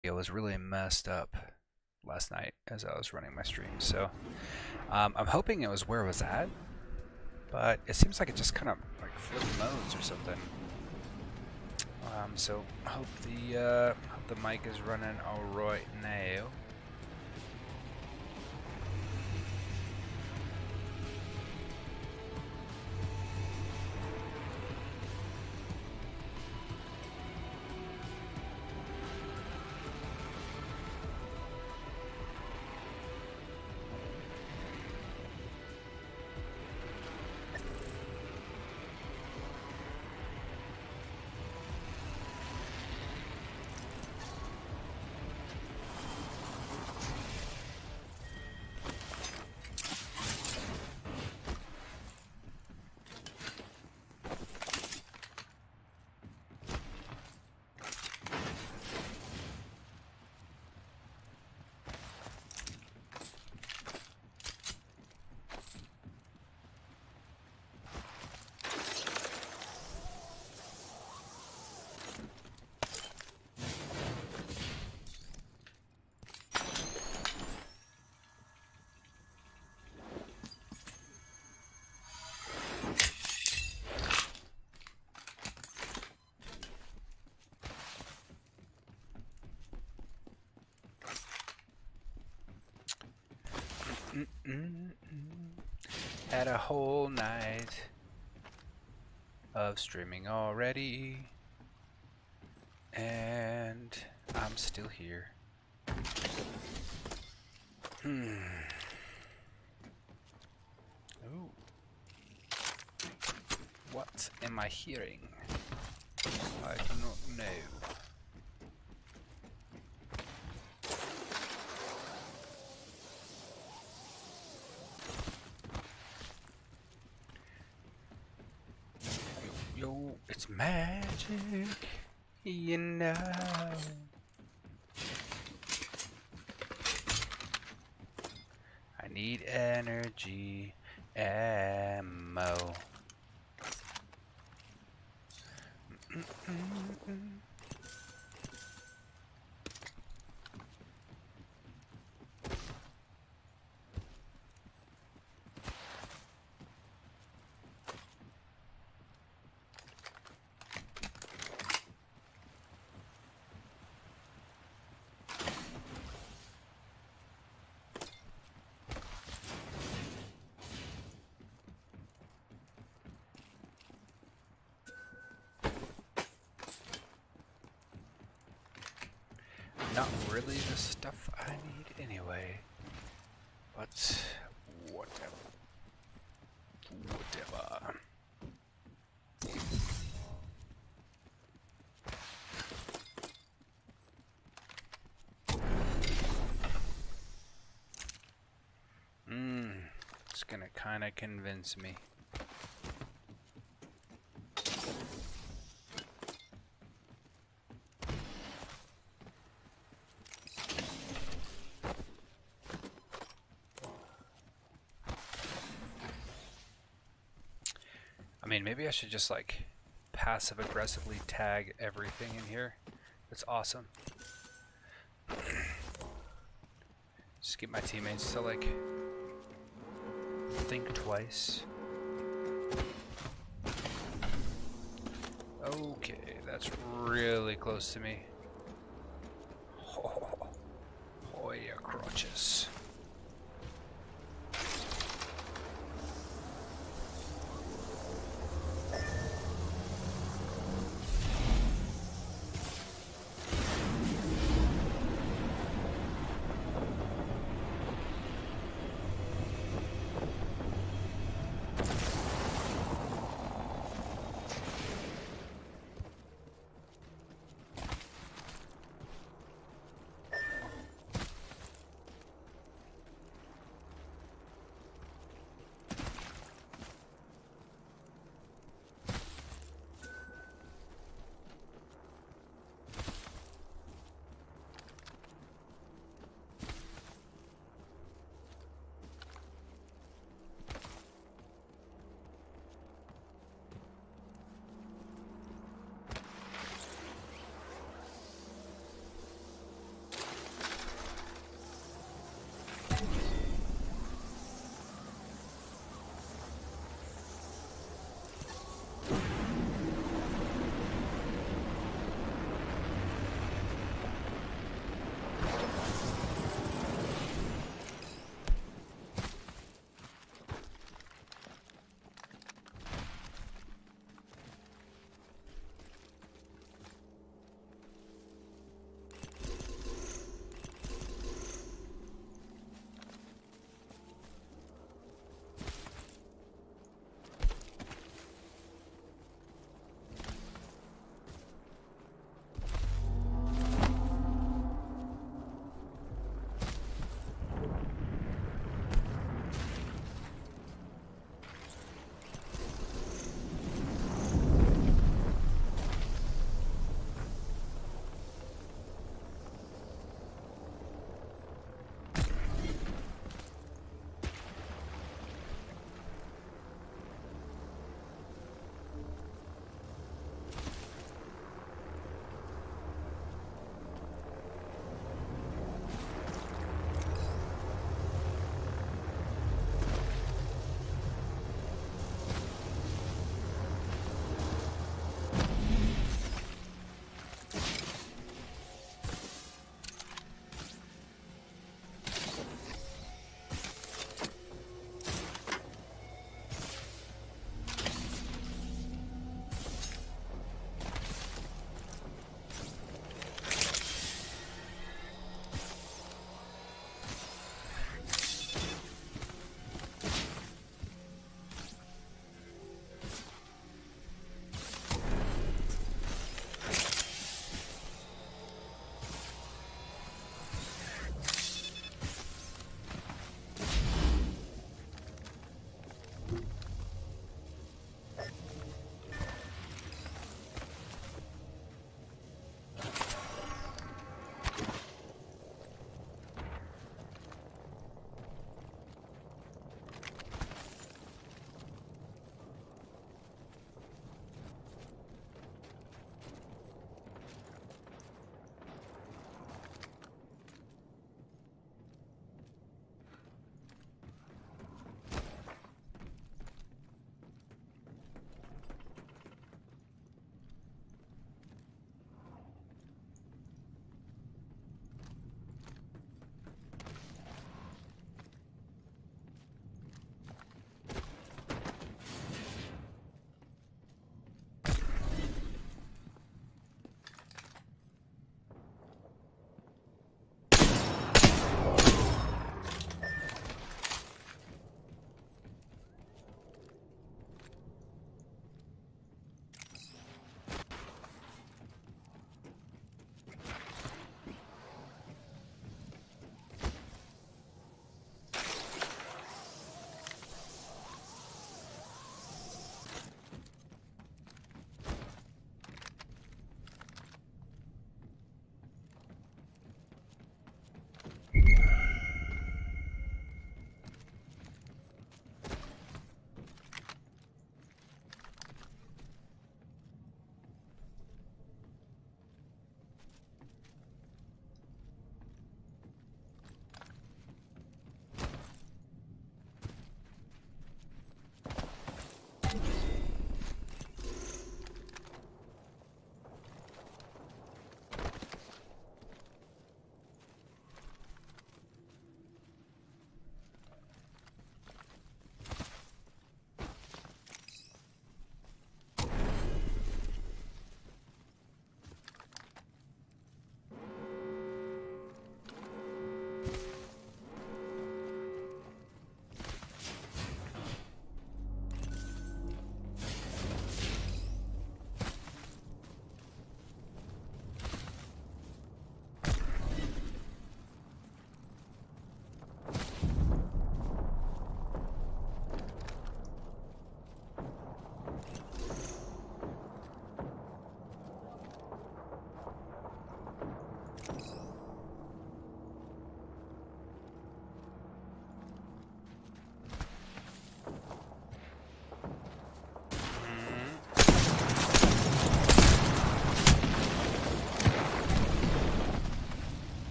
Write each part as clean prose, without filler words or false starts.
It was really messed up last night as I was running my stream. So I'm hoping it was where it was at, but it seems like it just kind of like flipped modes or something. So hope the mic is running all right now. Had a whole night of streaming already, and I'm still here. Ooh. What am I hearing? I do not know. Yo, it's magic, you know. I need energy ammo. Not really the stuff I need anyway, but whatever. Whatever. It's gonna kinda convince me. I mean, maybe I should just like passive aggressively tag everything in here. That's awesome. Just get my teammates to like think twice. Okay, that's really close to me. Oh yeah, crotches.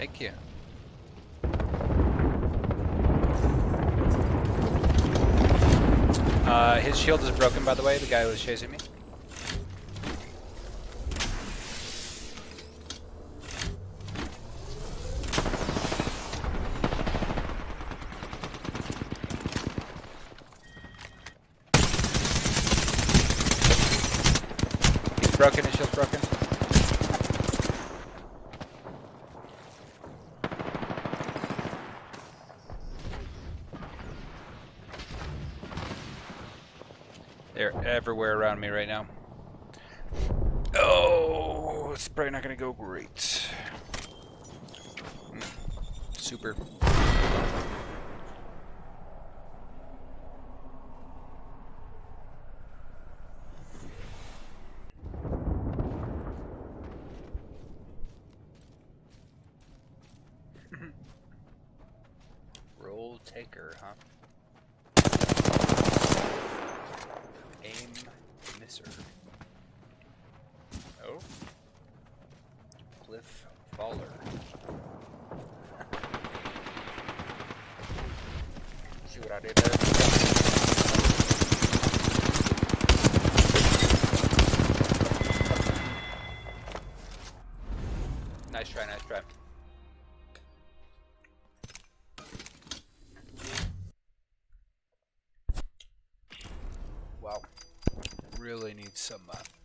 Thank you. His shield is broken, by the way, the guy who was chasing me. He's broken, his shield's broken. They're everywhere around me right now. Oh, it's probably not going to go great. Super. Roll taker, huh? Aim misser. Oh. Cliff faller. See what I did there? Nice try, nice try. Wow. Really need some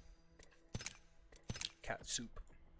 cat soup.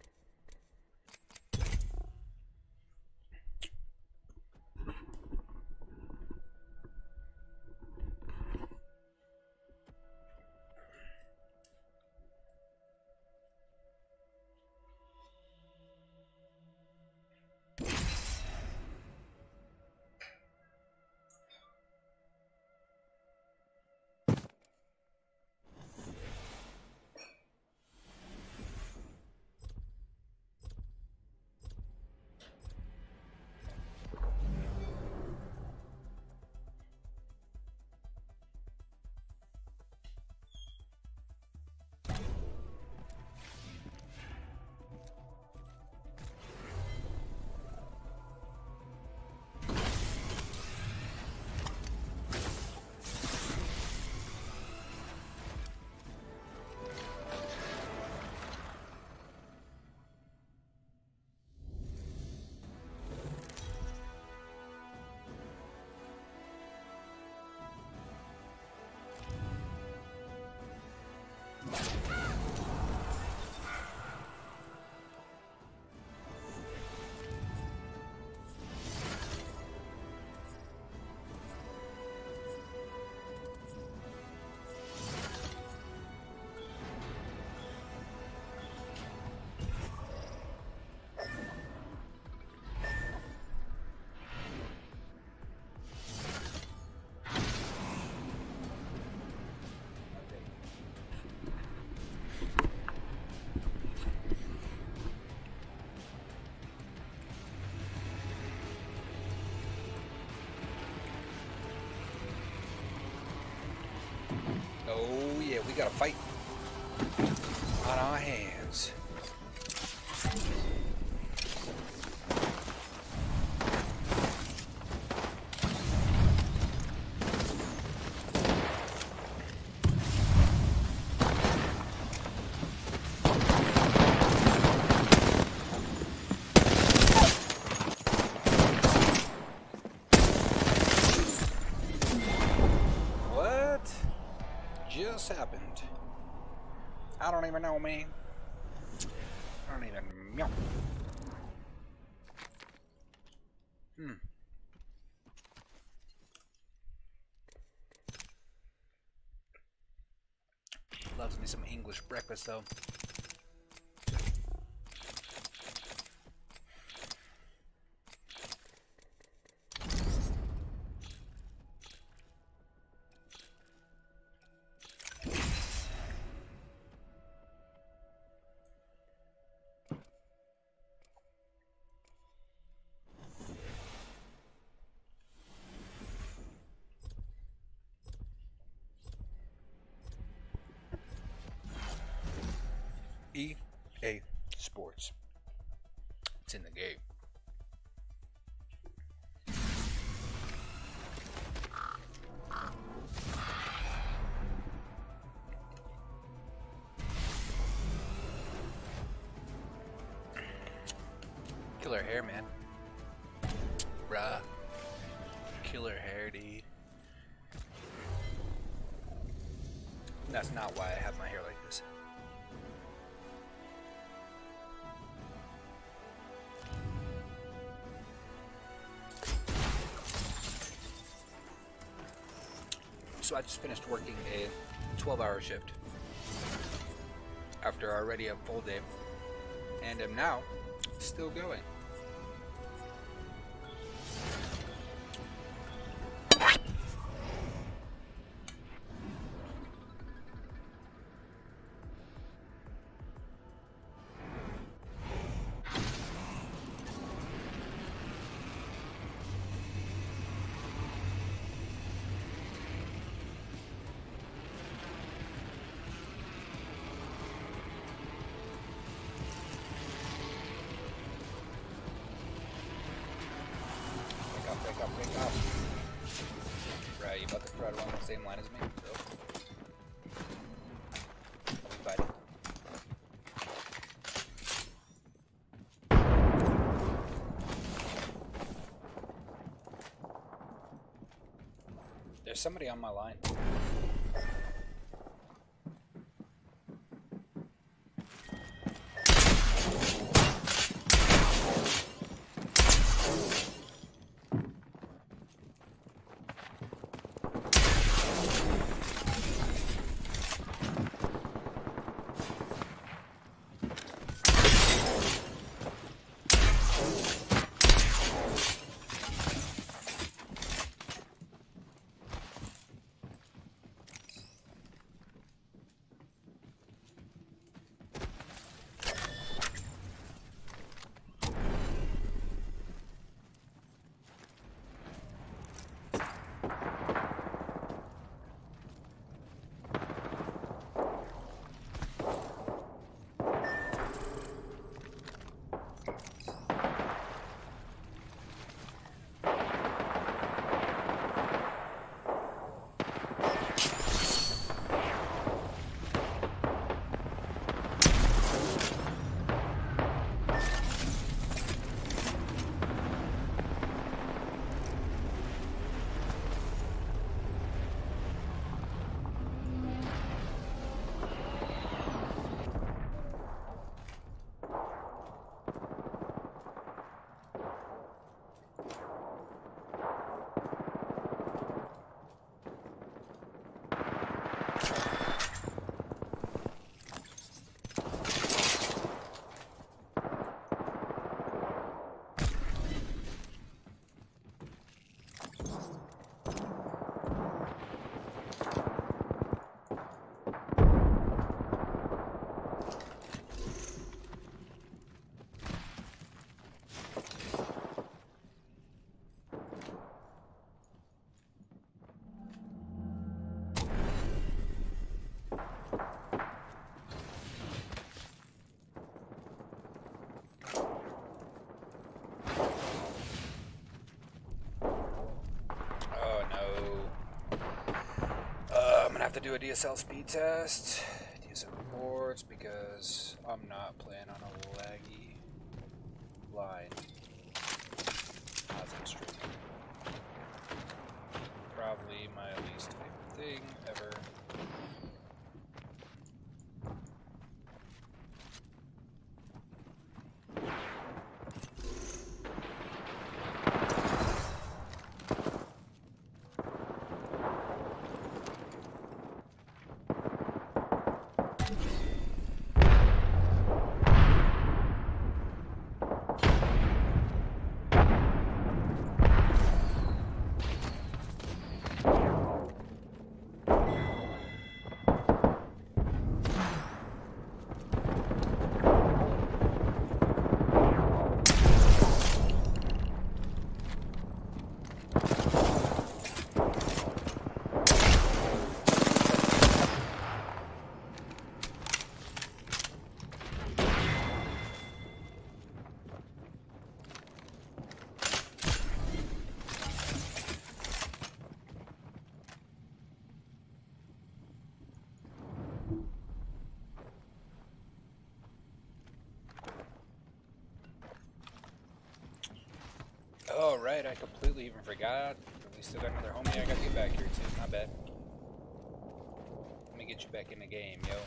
Oh yeah, we got a fight on our hands. What just happened? I don't even know, man. I don't even know. Loves me some English breakfast, though. EA Sports. It's in the game. Killer hair, man. Bruh. Killer hair, dude. That's not why I have my hair like this. So I just finished working a 12-hour shift after already a full day, and am now still going. Wake up. Right, you about to throw it along the same line as me? So, I'll be fighting. There's somebody on my line. Have to do a DSL speed test, DSL reports, because I'm not playing on a laggy line as I'm streaming. Probably my least favorite thing ever. right, I completely even forgot. We still got another homie I gotta get back here too. Not bad. Let me get you back in the game, yo.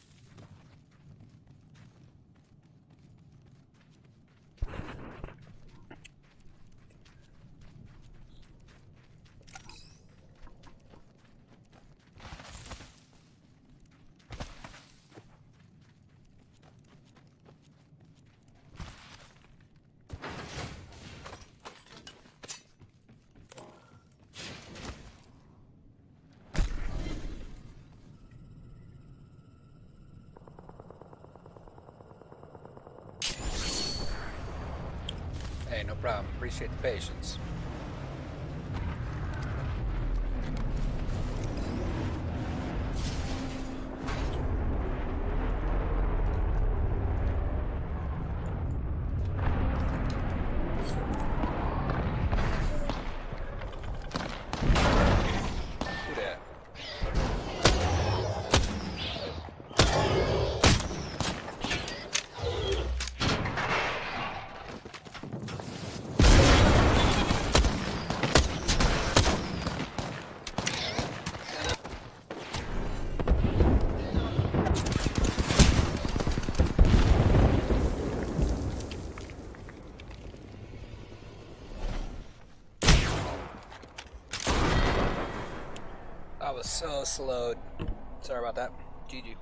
Hey, no problem. Appreciate the patience. Who that? I was so slowed. Sorry about that. GG.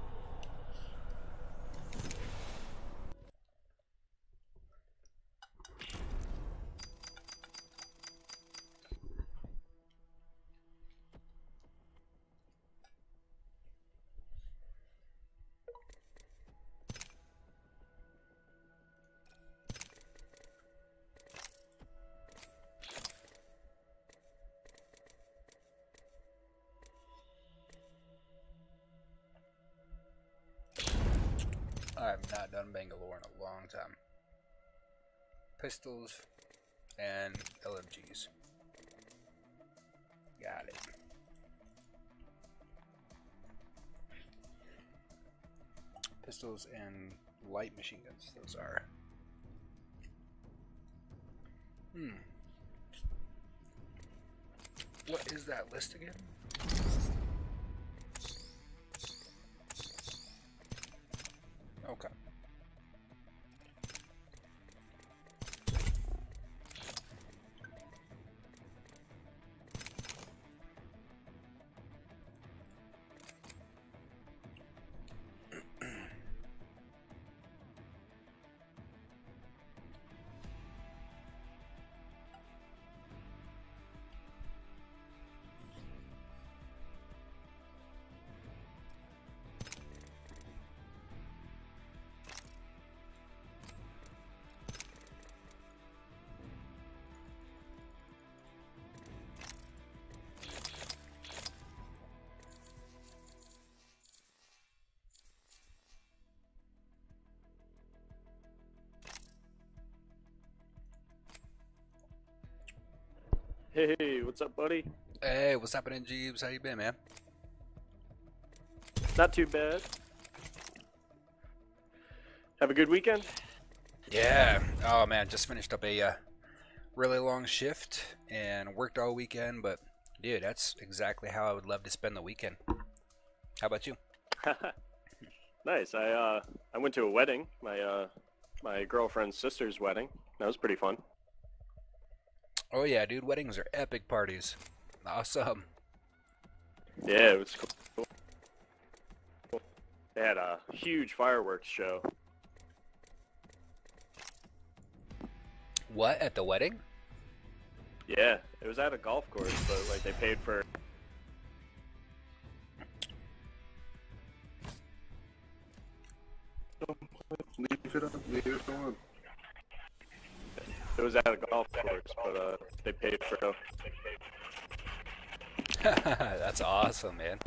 I have not done Bangalore in a long time. Pistols and LMGs. Got it. Pistols and light machine guns, those are. What is that list again? Okay. Hey, what's up, buddy? Hey, what's happening, Jeeves? How you been, man? Not too bad. Have a good weekend? Yeah. Oh man, just finished up a really long shift and worked all weekend. But dude, that's exactly how I would love to spend the weekend. How about you? Nice. I went to a wedding, my girlfriend's sister's wedding. That was pretty fun. Oh yeah, dude, weddings are epic parties. Awesome. Yeah, it was cool. They had a huge fireworks show. What, at the wedding? Yeah, it was at a golf course, but like they paid for. Leave it on. It was at a golf course, but they paid for. That's awesome, man.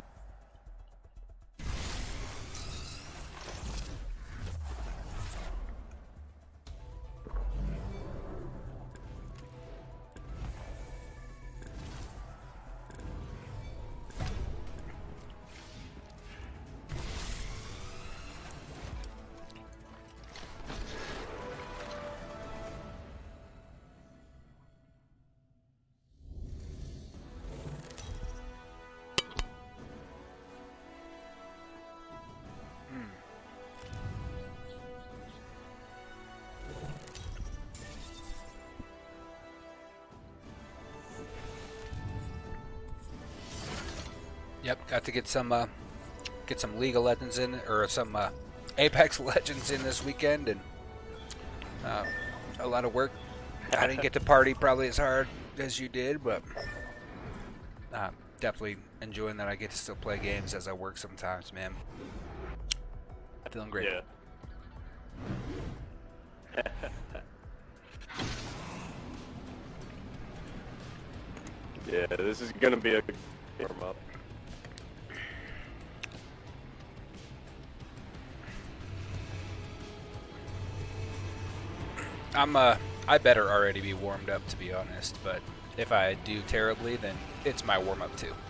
Yep, got to get some League of Legends in, or some Apex Legends in this weekend, and a lot of work. I didn't get to party probably as hard as you did, but definitely enjoying that I get to still play games as I work sometimes, man. Feeling great. Yeah. Yeah, this is gonna be a warm up. I better already be warmed up, to be honest, but if I do terribly, then it's my warm up too.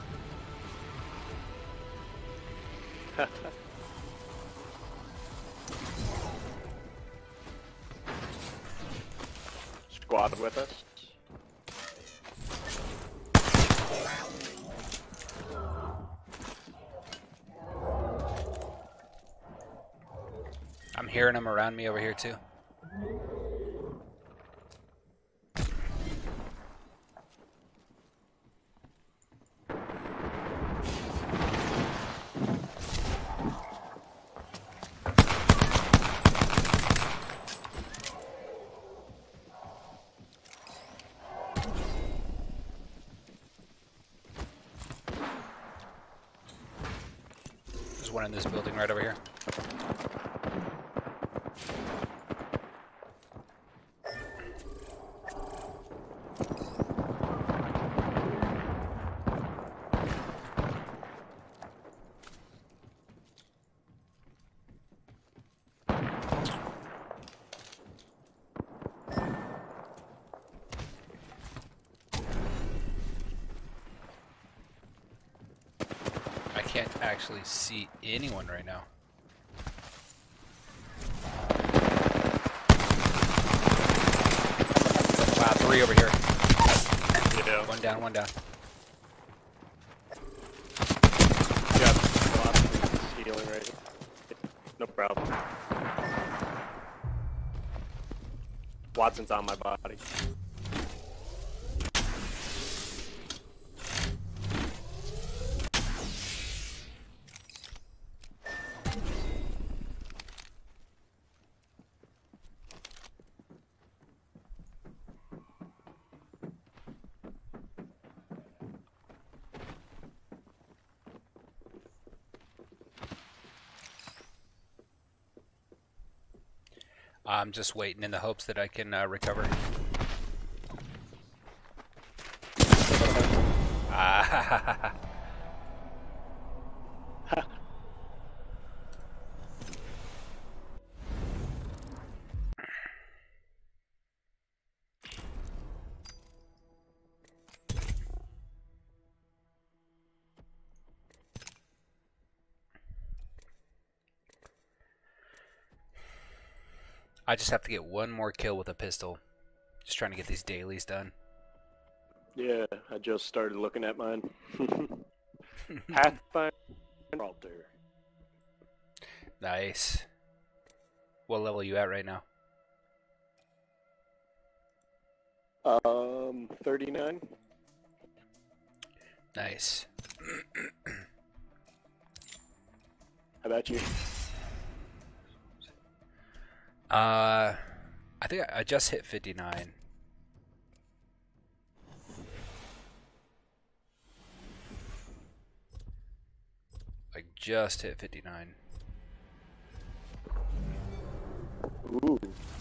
Squad with us. I'm hearing them around me over here too. There's one in this building right over here. I can't actually see anyone right now. Wow, 3 over here. Yeah. One down, one down. Got lots of healing right here. No problem. Watson's on my body. I'm just waiting in the hopes that I can recover. Ah, I just have to get one more kill with a pistol. Just trying to get these dailies done. Yeah, I just started looking at mine. Pathfinder Alter. Nice. What level are you at right now? 39. Nice. How about you? I think I just hit 59. Like, just hit 59. Ooh.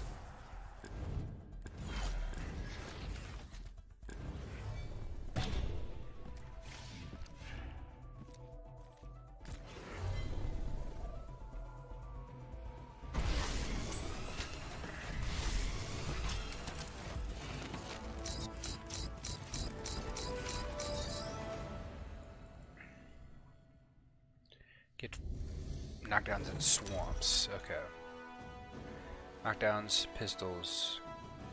Get knockdowns in swamps. Okay. Knockdowns, pistols.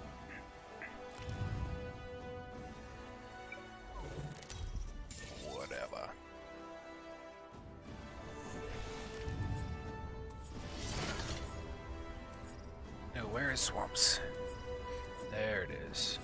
Whatever. No, where is swamps? There it is.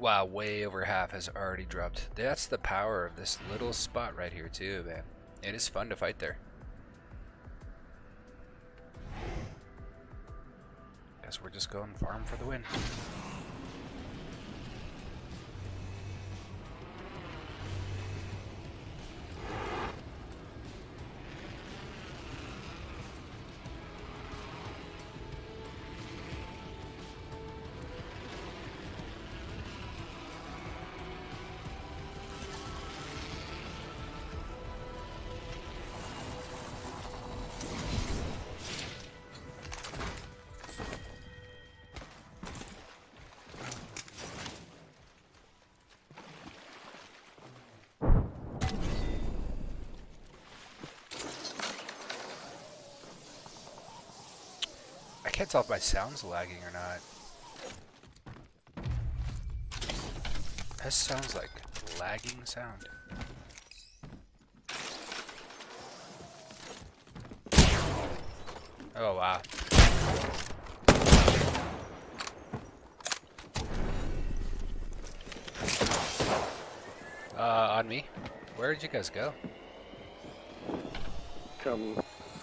Wow, way over half has already dropped. That's the power of this little spot right here too, man. It is fun to fight there. Guess we're just going farm for the win. I can't tell if my sound's lagging or not. That sounds like lagging sound. Oh wow. On me? Where did you guys go? Come.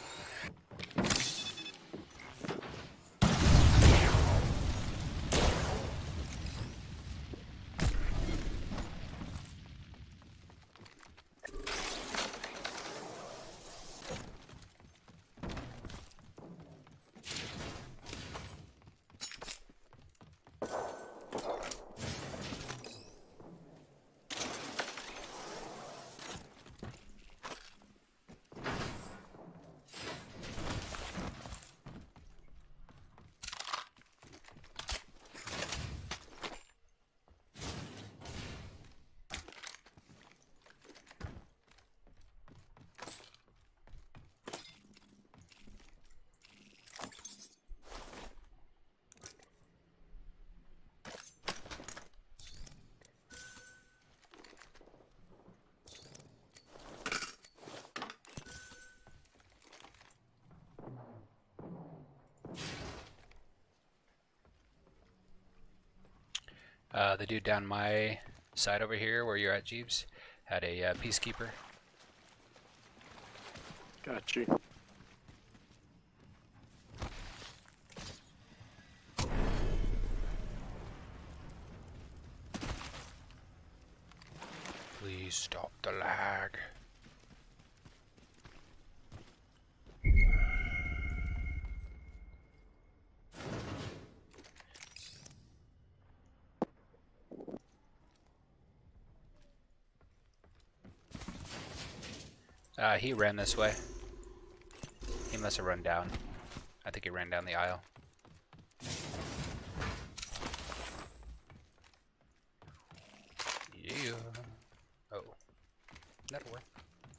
The dude down my side over here, where you're at, Jeeves, had a peacekeeper. Got you. Please stop the lag. He ran this way. He must have run down. I think he ran down the aisle. Yeah. Oh. That'll work.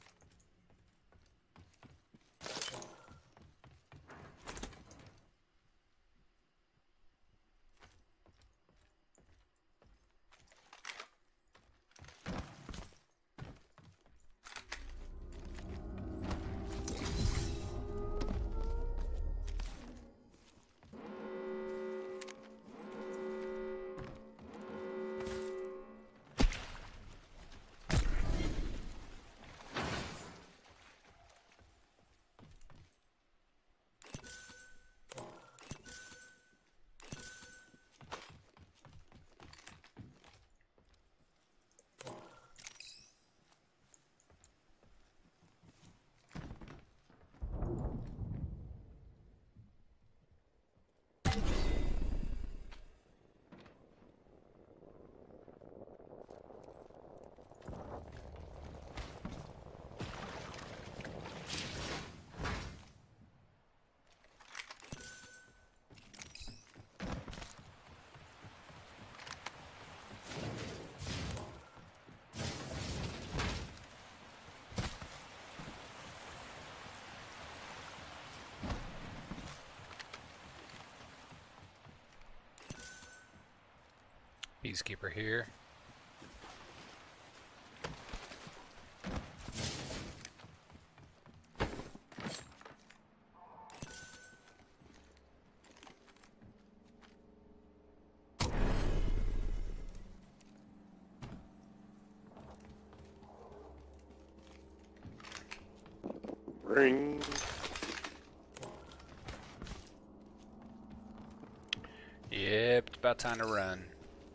Peacekeeper here. Ring. Yep, it's about time to run.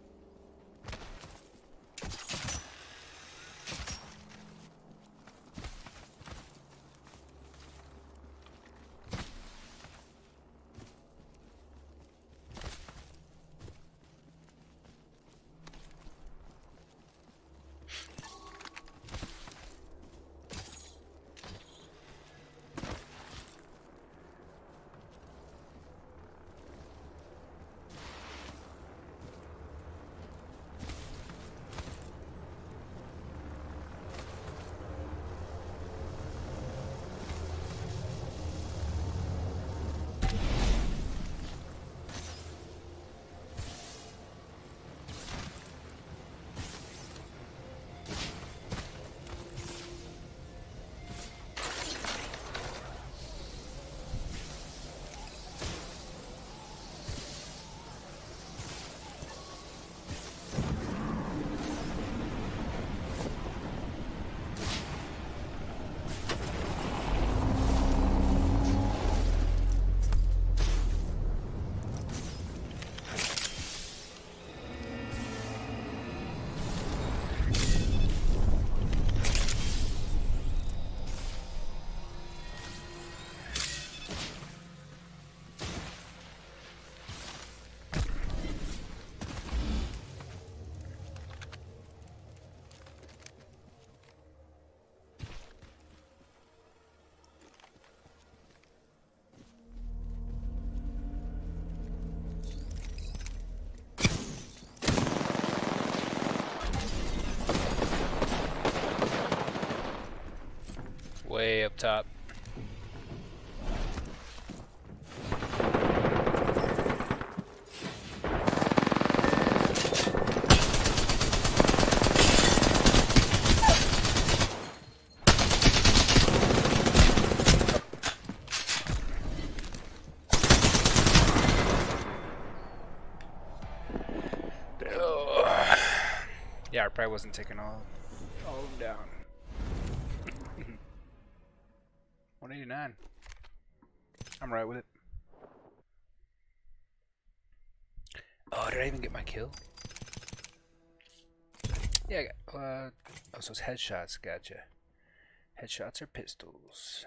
Way up top. Yeah, I probably wasn't taking all of them down. 189. I'm right with it. Oh, did I even get my kill? Yeah, I got, oh, so it's headshots, gotcha. Headshots are pistols.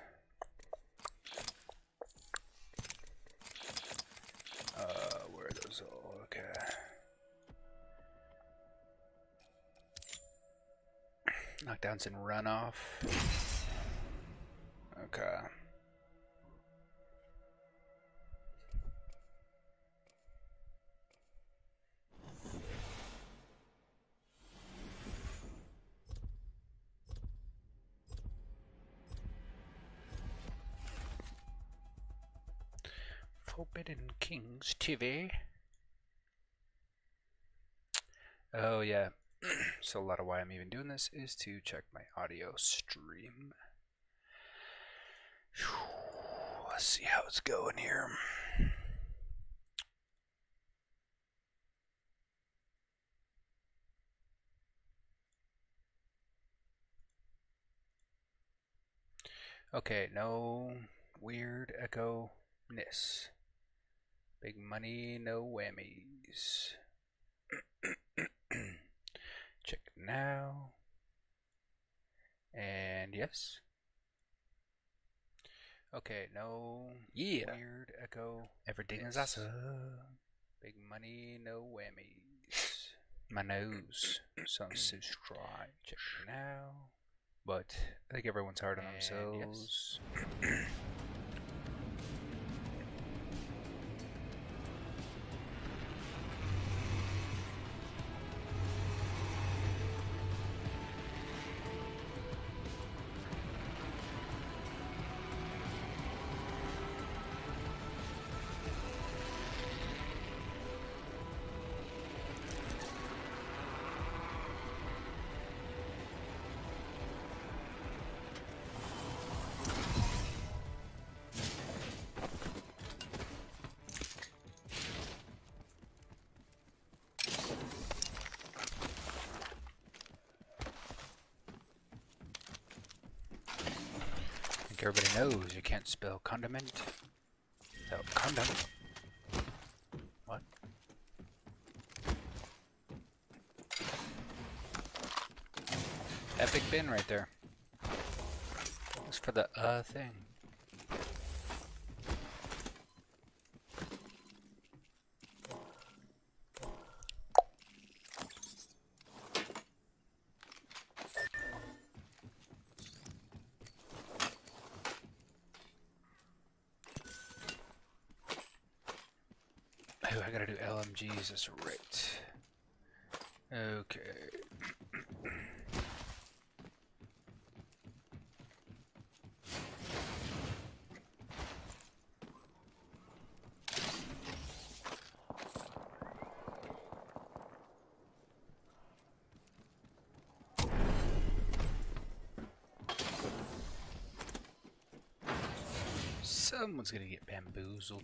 Where are those all? Okay. Knockdowns and runoff. Okay. Forbidden Kings TV. Oh yeah. So a lot of why I'm even doing this is to check my audio stream. Let's see how it's going here. Okay, no weird echo-ness. Big money, no whammies. Check it now. And yes. Okay, no weird echo. Everything is awesome. Big money, no whammies. My nose sounds so dry. Check it now. But I think everyone's hard on themselves. Yes. think everybody knows you can't spell condiment without condom. What? Epic bin right there. It's for the thing. Oh, I gotta do LMGs, that's right. Okay. Someone's gonna get bamboozled.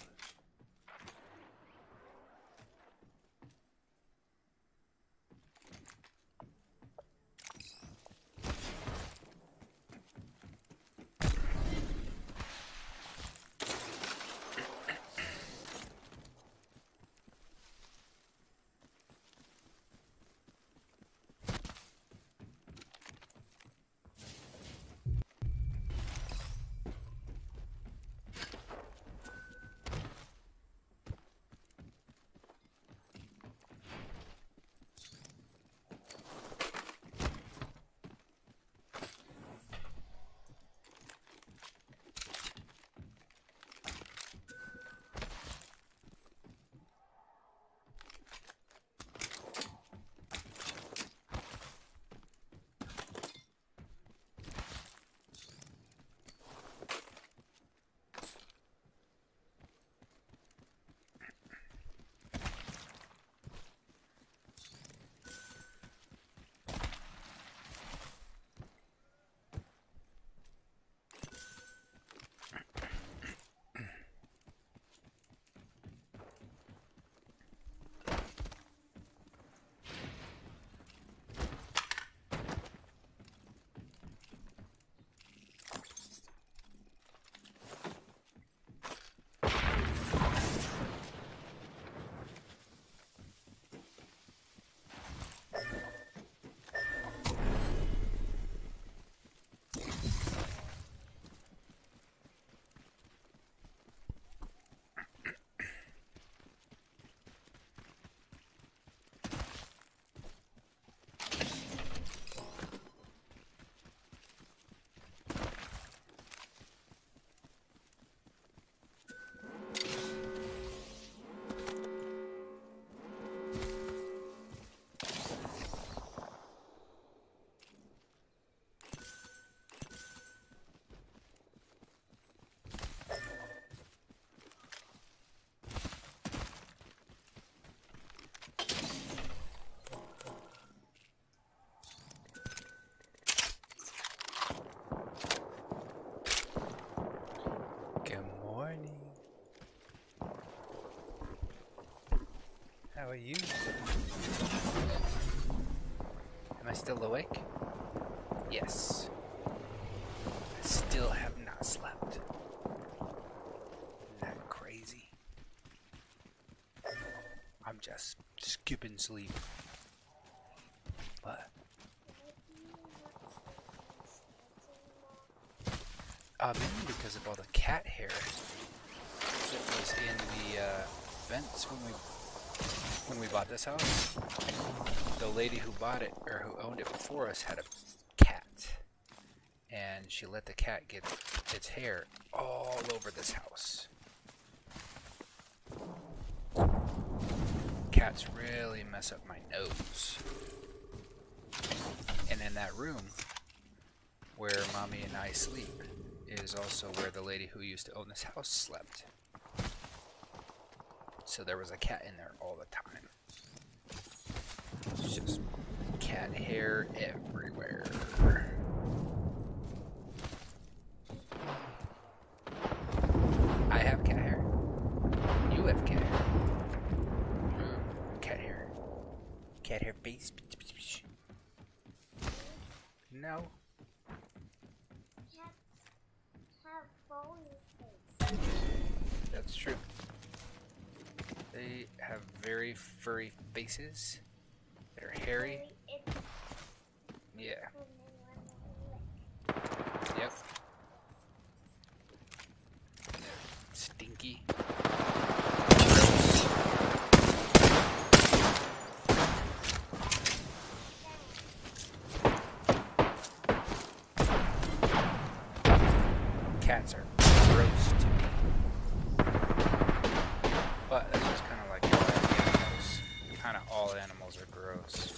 How are you? Am I still awake? Yes. I still have not slept. Isn't that crazy? I'm just skipping sleep. What? Mainly because of all the cat hair that was in the vents when we bought this house. The lady who bought it, or who owned it before us, had a cat, and she let the cat get its hair all over this house. Cats really mess up my nose. And in that room where Mommy and I sleep is also where the lady who used to own this house slept. So there was a cat in there all the time. It's just cat hair everywhere. I have cat hair. You have cat hair. Cat hair. Cat hair face. No. Have That's true. They have very furry faces. They're hairy. Yeah. Yep. They're stinky. Gross. Cats are gross to me. But that's just kind of like all animals. Kind of all animals are gross.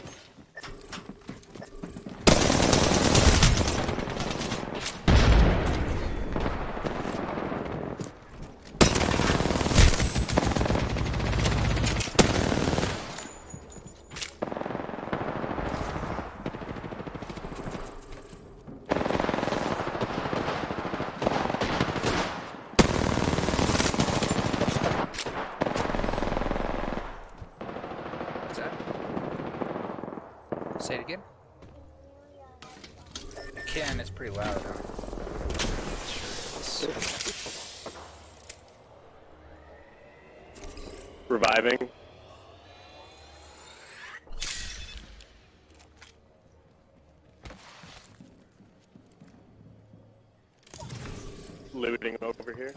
Say it again. I can, it's pretty loud, huh? Sure is. Reviving. Looting over here.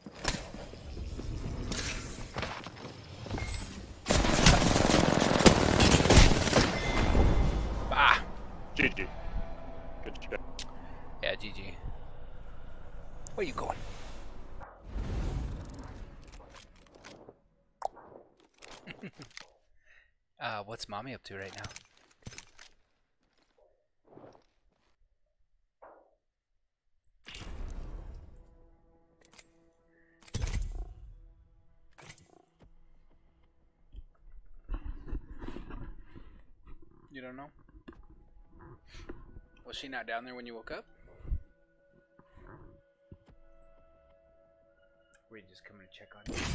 Ah! GG. Good shit. Yeah, GG. Where you going? What's mommy up to right now? You don't know? Was she not down there when you woke up? Were you just coming to check on you?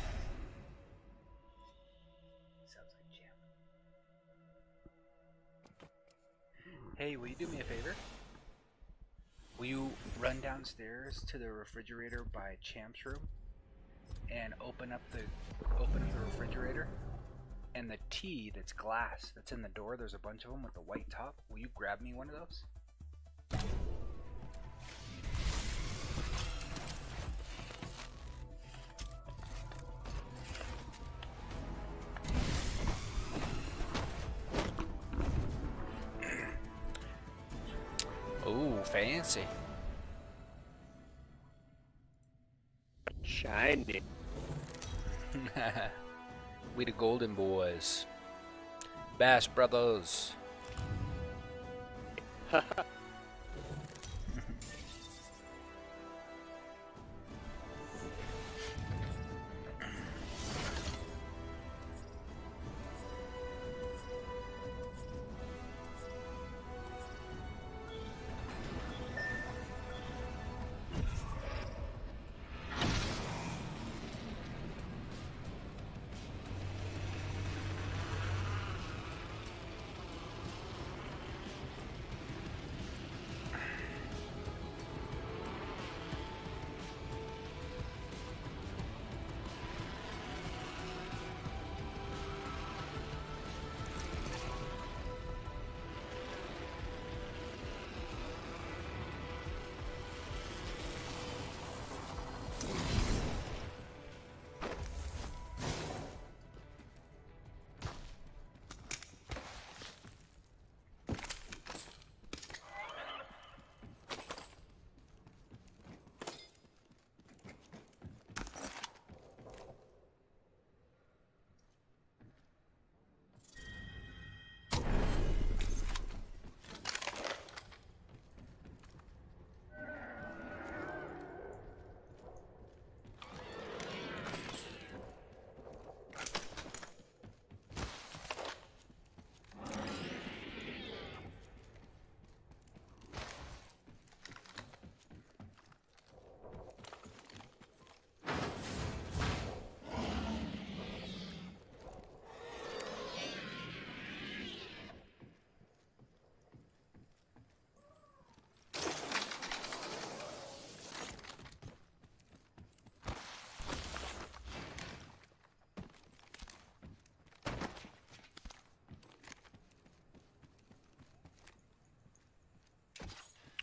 Sounds like jam. Hey, will you do me a favor? Will you run downstairs to the refrigerator by Champ's room and open up the refrigerator? And the tea that's glass that's in the door, there's a bunch of them with the white top. Will you grab me one of those? Ooh, fancy. Shiny. We the golden boys. Bash Brothers.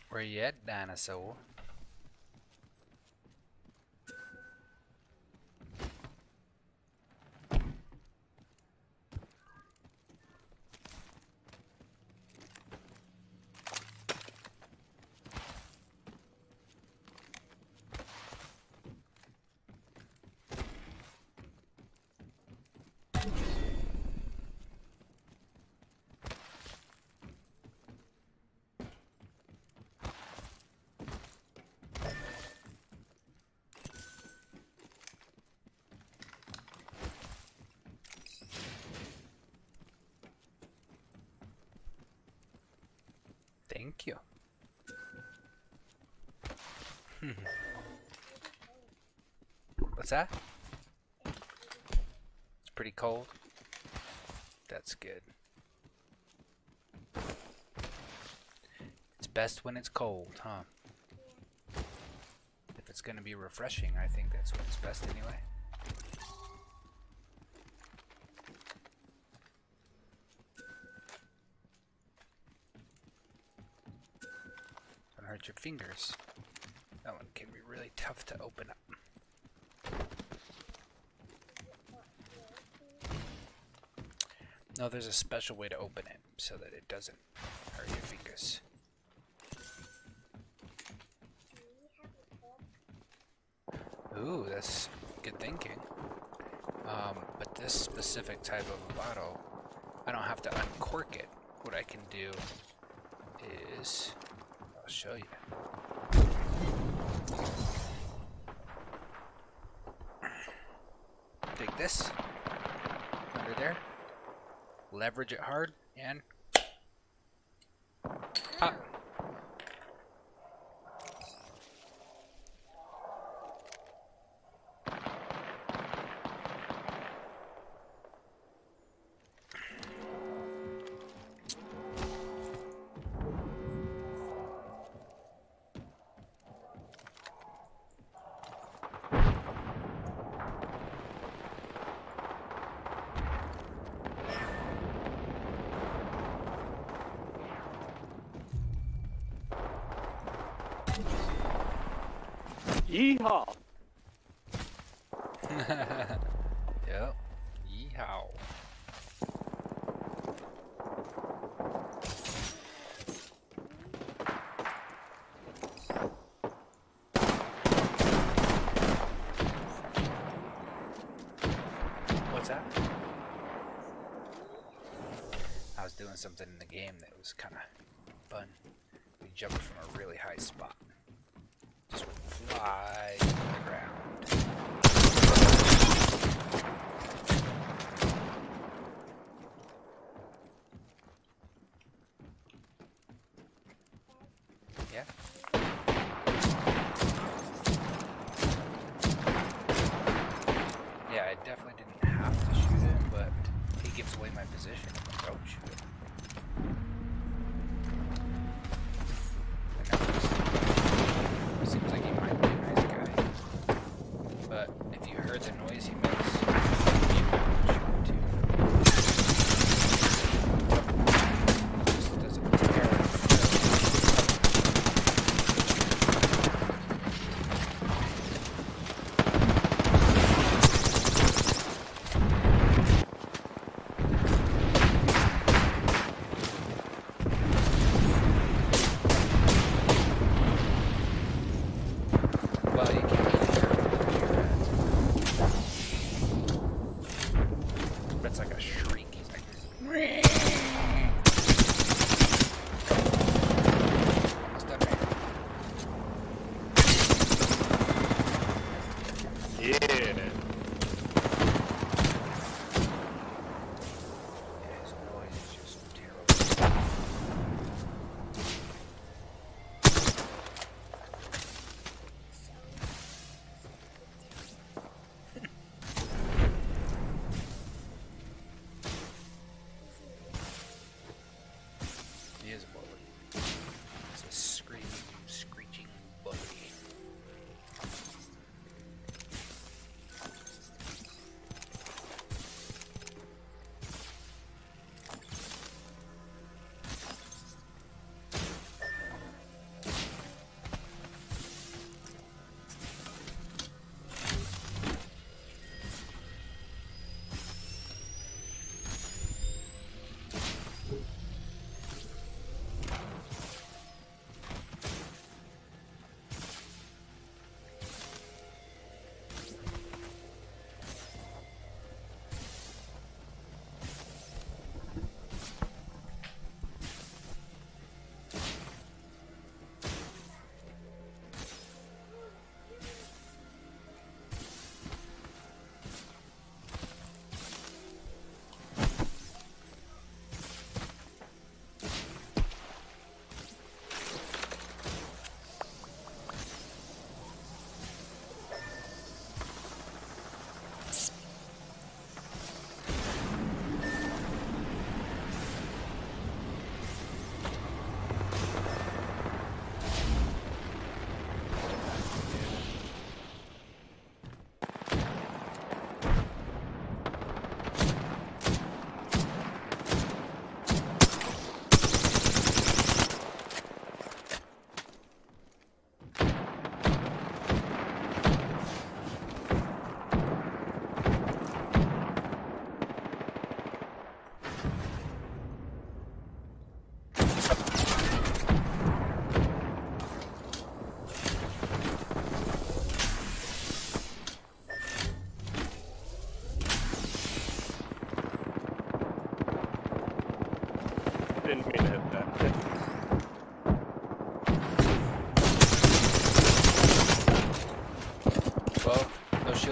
Where you at, dinosaur? Thank you. What's that? It's pretty cold. That's good. It's best when it's cold, huh? If it's gonna be refreshing, I think that's when it's best anyway. Don't hurt your fingers. That one can be really tough to open up. No, there's a special way to open it so that it doesn't hurt your fingers. Ooh, that's good thinking. But this specific type of bottle, I don't have to uncork it. What I can do is, I'll show you. Take this under there, leverage it hard, and pop. Yeehaw! Yep. Yeehaw. What's that? I was doing something in the game that was kind of fun. We jumped from a really high spot. Just fly to the ground. Yeah. Yeah, I definitely didn't have to shoot him, but he gives away my position if I don't shoot him. Seems like he might be a nice guy. But if you heard the noise he makes, you might shoot him too. Just doesn't care.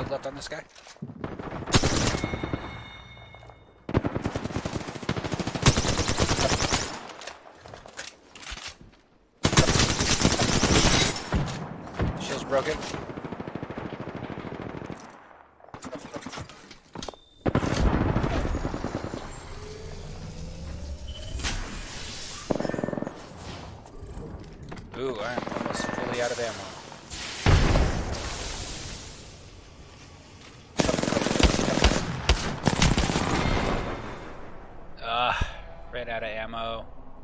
shield left on this guy? Shield's broken. Ooh, I am almost fully out of ammo. Ran out of ammo.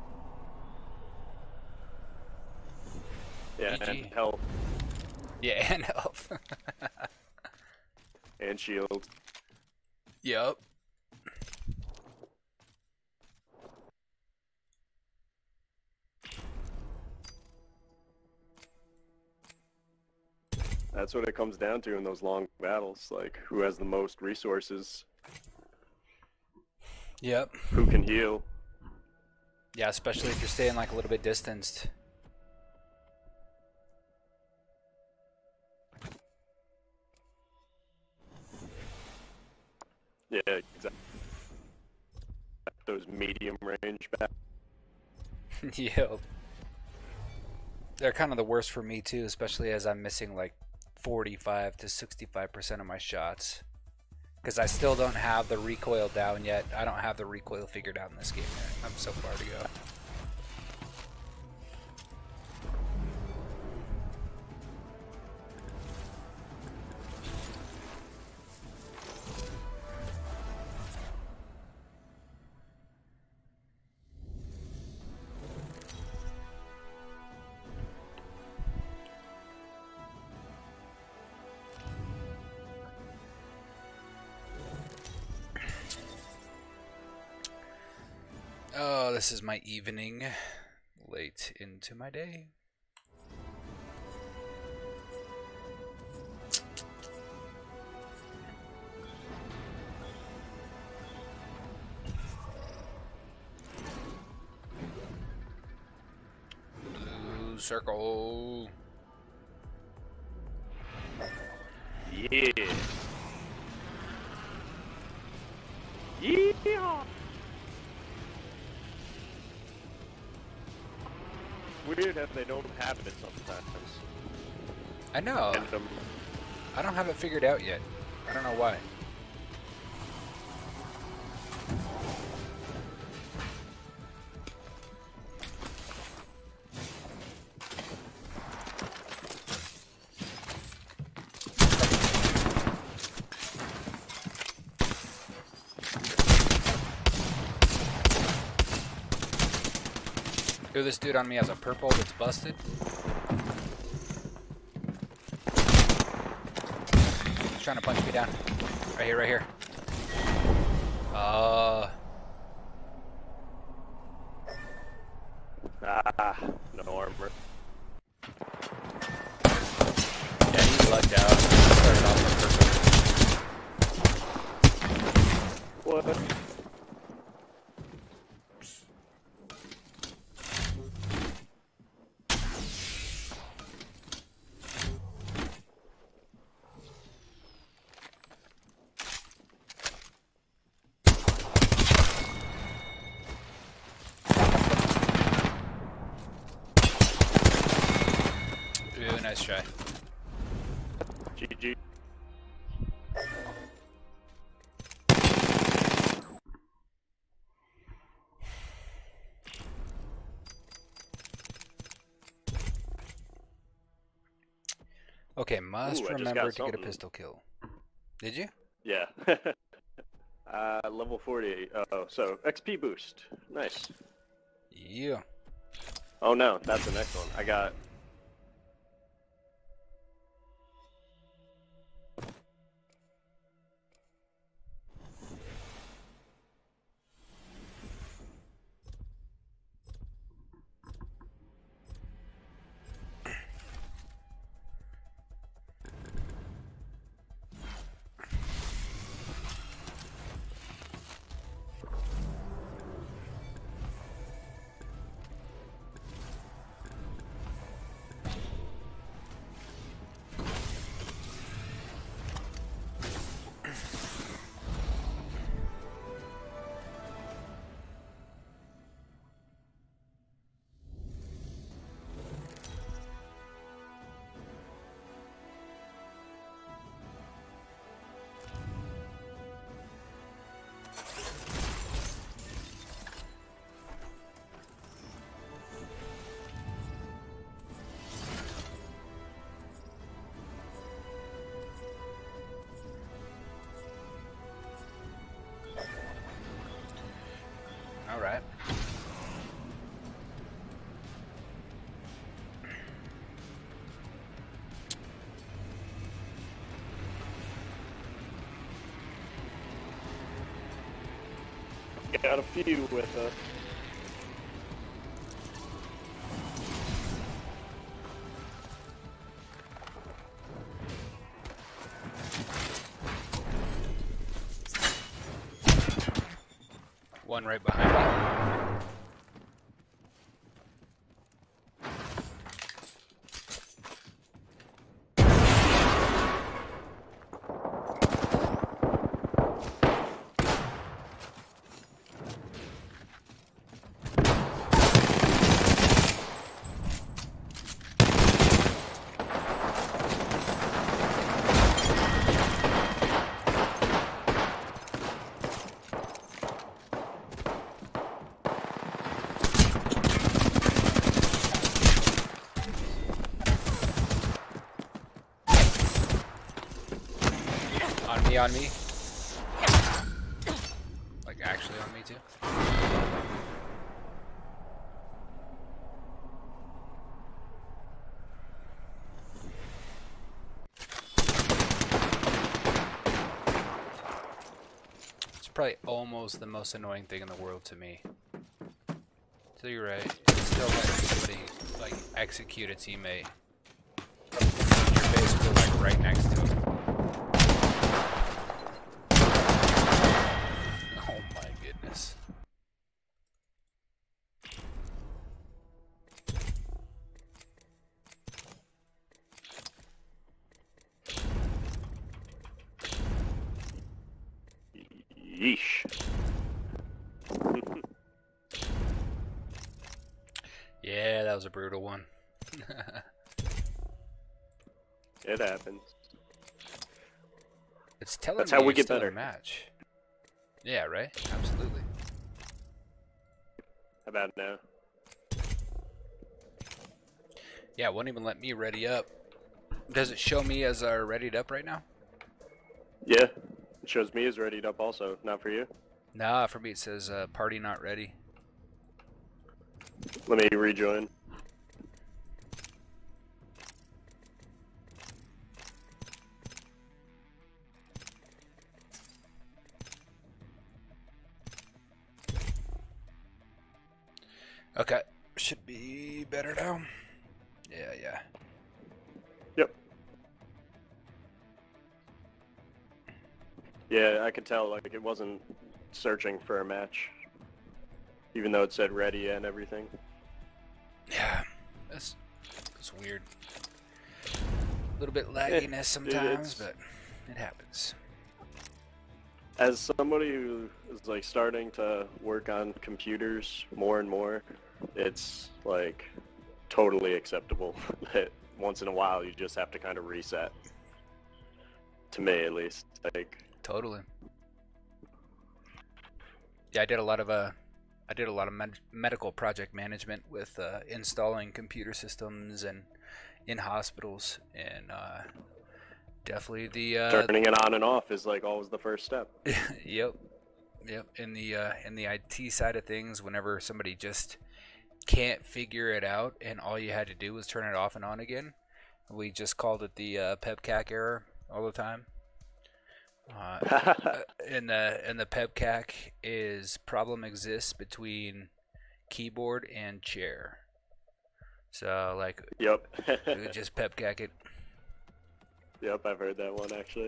Yeah, GG. and health. Yeah, and health. And shield. Yup. That's what it comes down to in those long battles. Like, who has the most resources? Yep. Who can heal? Yeah, especially if you're staying like a little bit distanced. Yeah, exactly. Those medium range battles. Yep. They're kind of the worst for me too, especially as I'm missing like 45 to 65% of my shots. Because I still don't have the recoil down yet. I don't have the recoil figured out in this game yet. I'm so far to go. Oh, this is my evening, late into my day. Blue circle. Yeah. Yeah. Weird how they don't have it sometimes. I know. And, I don't have it figured out yet. I don't know why. Ooh, this dude on me has a purple that's busted. He's trying to punch me down. Right here, right here. no armor. Yeah, he lucked out. Started off with purple. What? Ooh, nice try. GG. Okay, must Ooh, I just remember got to get a something. pistol kill. Did you? Yeah. Level 48. Oh, so XP boost. Nice. Yeah. Oh no, that's the next one. I got. got a few with One right behind me. On me. Like actually on me too. It's probably almost the most annoying thing in the world to me. So you're right. It's still letting somebody like execute a teammate. You're basically like right next to him. Oh my goodness. yeesh. Yeah, that was a brutal one. It happens. It's telling That's me how we you're get still in better. a match. Yeah, right? Absolutely. How about now? Yeah, it won't even let me ready up. Does it show me as readied up right now? Yeah, it shows me as readied up also. Not for you. Nah, for me it says party not ready. Let me rejoin. Okay, should be better now. Yeah. Yep. Yeah, I could tell like it wasn't searching for a match, even though it said ready and everything. Yeah, that's weird. A little bit lagginess sometimes, but it happens. As somebody who is like starting to work on computers more and more, it's like totally acceptable that once in a while you just have to kind of reset. To me, at least, like. Totally. Yeah, I did a lot of medical project management with installing computer systems and in hospitals, and definitely the Turning it on and off is like always the first step. Yep. In the IT side of things, whenever somebody just can't figure it out and all you had to do was turn it off and on again, we just called it the PEPCAC error all the time. And the PEPCAC is problem exists between keyboard and chair. So like, Yep. we would just PEPCAC it. Yep, I've heard that one actually.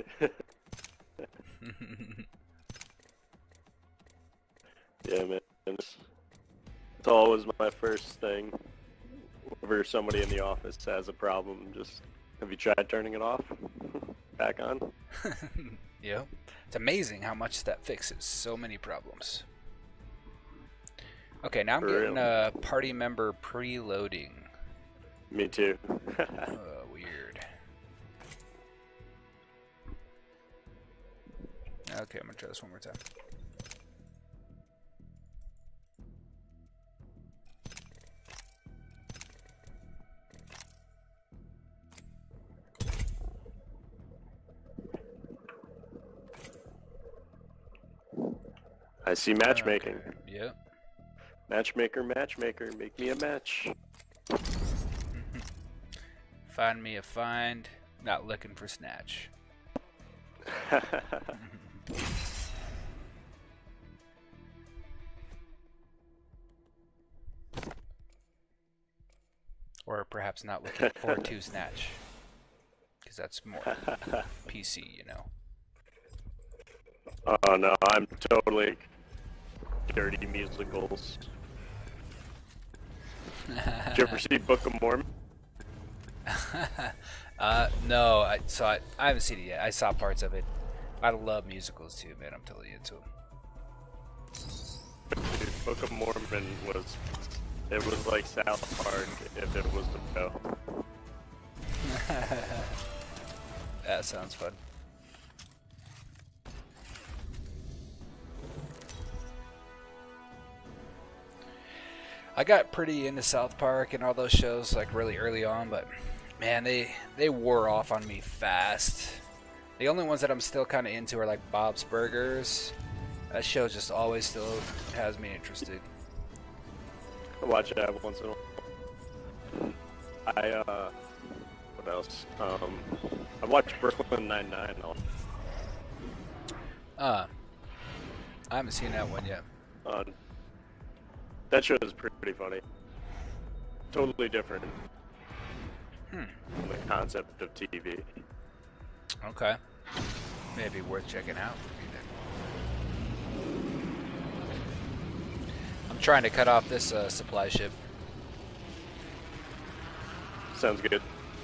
Yeah, man. It's always my first thing. Whenever somebody in the office has a problem, just have you tried turning it off? Back on? Yep. It's amazing how much that fixes so many problems. Okay, now I'm For getting real. party member preloading. Me too. Weird. Okay, I'm gonna try this one more time. I see matchmaking. Okay. Yep. Matchmaker, make me a match. Find me a find. Not looking for snatch. or perhaps not looking forward to Snatch, because that's more PC, you know. Oh no, I'm totally dirty musicals. Did you ever see Book of Mormon? No, I saw it. I haven't seen it yet. I saw parts of it. I love musicals too, man. I'm totally into them. Dude, Book of Mormon was, it was like South Park if it was the show. That sounds fun. I got pretty into South Park and all those shows like really early on, but man, they wore off on me fast. The only ones that I'm still kind of into are like Bob's Burgers. That show just always still has me interested. I watch that once in a while. What else? I watched Brooklyn Nine-Nine. I haven't seen that one yet. That show is pretty funny. Totally different from the concept of TV. Okay. Maybe worth checking out. I'm trying to cut off this supply ship. Sounds good.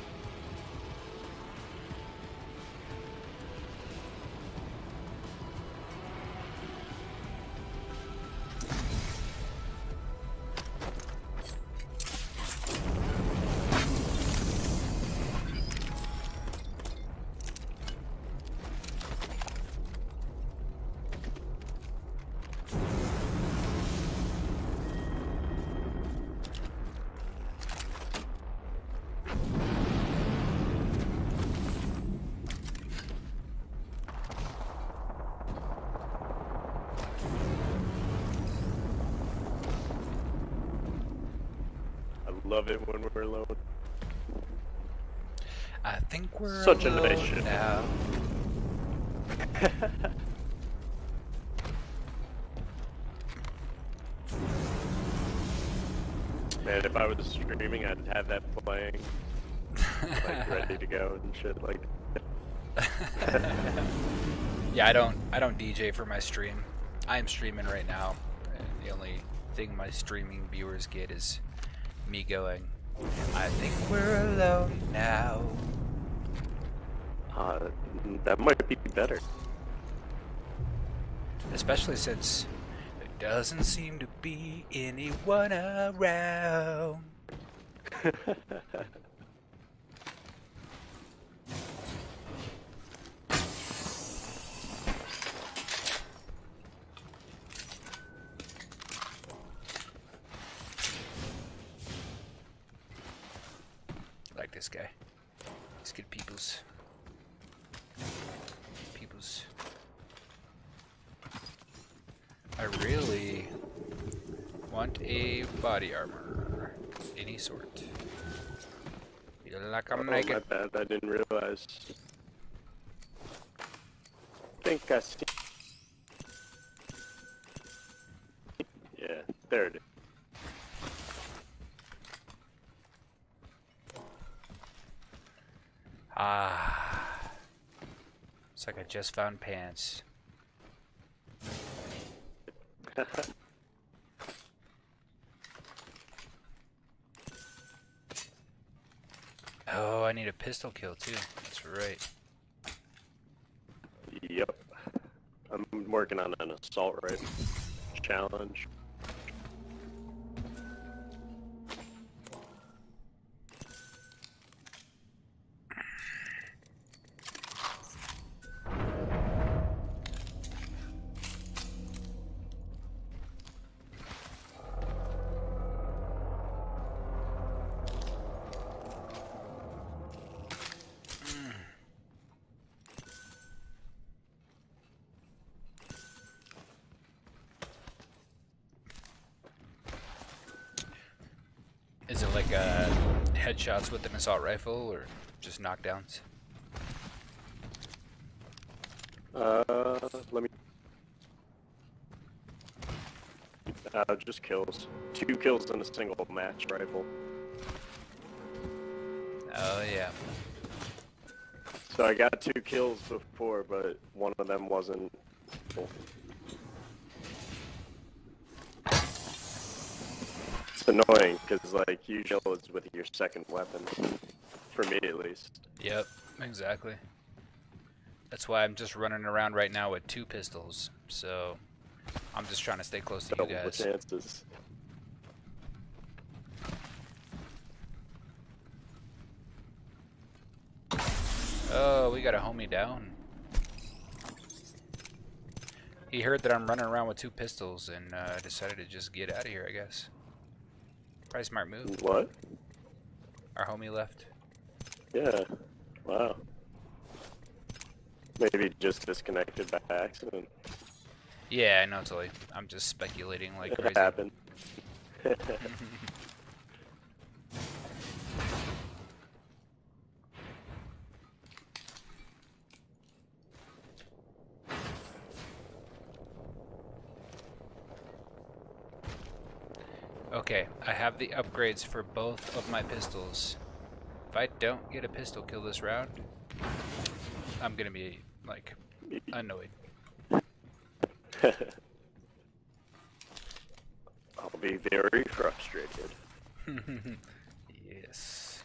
Love it when we're alone. I think we're such alone a nice ship now. Man, if I was streaming, I'd have that playing, like ready to go and shit like that. Yeah, I don't DJ for my stream. I am streaming right now, and the only thing my streaming viewers get is me going, I think we're alone now. That might be better. Especially since there doesn't seem to be anyone around. Like this guy. He's good peoples. Peoples. I really want a body armor. Any sort. Feel like I'm My naked. bad, I didn't realize. Think I see. Yeah, there it is. Ah. It's like I just found pants. Oh, I need a pistol kill too. That's right. Yep. I'm working on an assault rifle challenge. Is it like headshots with an assault rifle or just knockdowns? Let me. Just kills. 2 kills in a single match rifle. Oh yeah. So I got 2 kills before, but one of them wasn't. It's annoying because like usually it's with your second weapon, for me at least. Yep, exactly. That's why I'm just running around right now with 2 pistols. So I'm just trying to stay close to you Double the guys. chances. Oh, we got a homie down. He heard that I'm running around with 2 pistols and decided to just get out of here, I guess. Probably smart move. What? Our homie left. Yeah. Wow. Maybe just disconnected by accident. Yeah, I know, totally. I'm just speculating like It crazy. happened. Okay, I have the upgrades for both of my pistols. If I don't get a pistol kill this round, I'm gonna be, like, annoyed. I'll be very frustrated. Yes.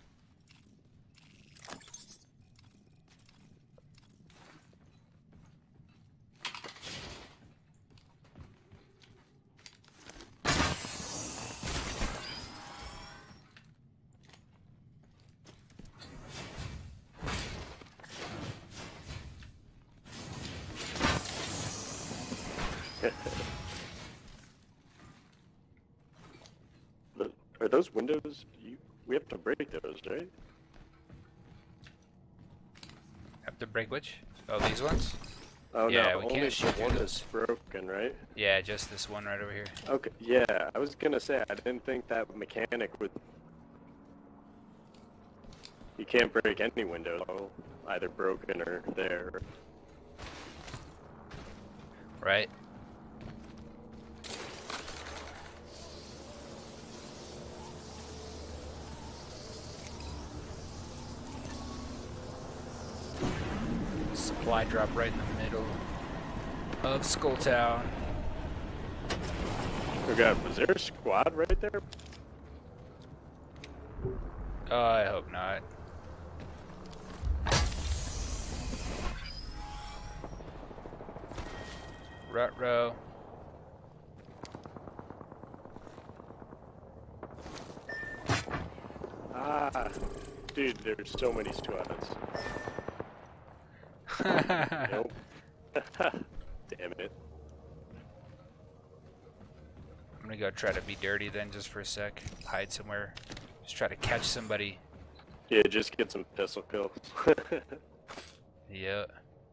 Are those windows? We have to break those, right? Have to break which? Oh, these ones? Oh Yeah, no, we only can't shoot the one through that's broken, right? Yeah, just this one right over here. Okay, yeah, I was gonna say, I didn't think that mechanic would... You can't break any window, either broken or there. Right? Supply drop right in the middle of Skulltown. Oh god, was there a squad right there? Oh, I hope not. Ruh-roh. Ah, dude, there's so many squads. Nope. Damn it. I'm gonna go try to be dirty then just for a sec. Hide somewhere. Just try to catch somebody. Yeah, just get some pistol kills. Yeah.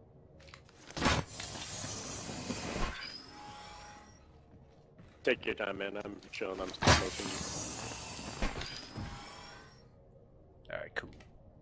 Take your time, man. I'm chilling. I'm smoking. Alright, cool.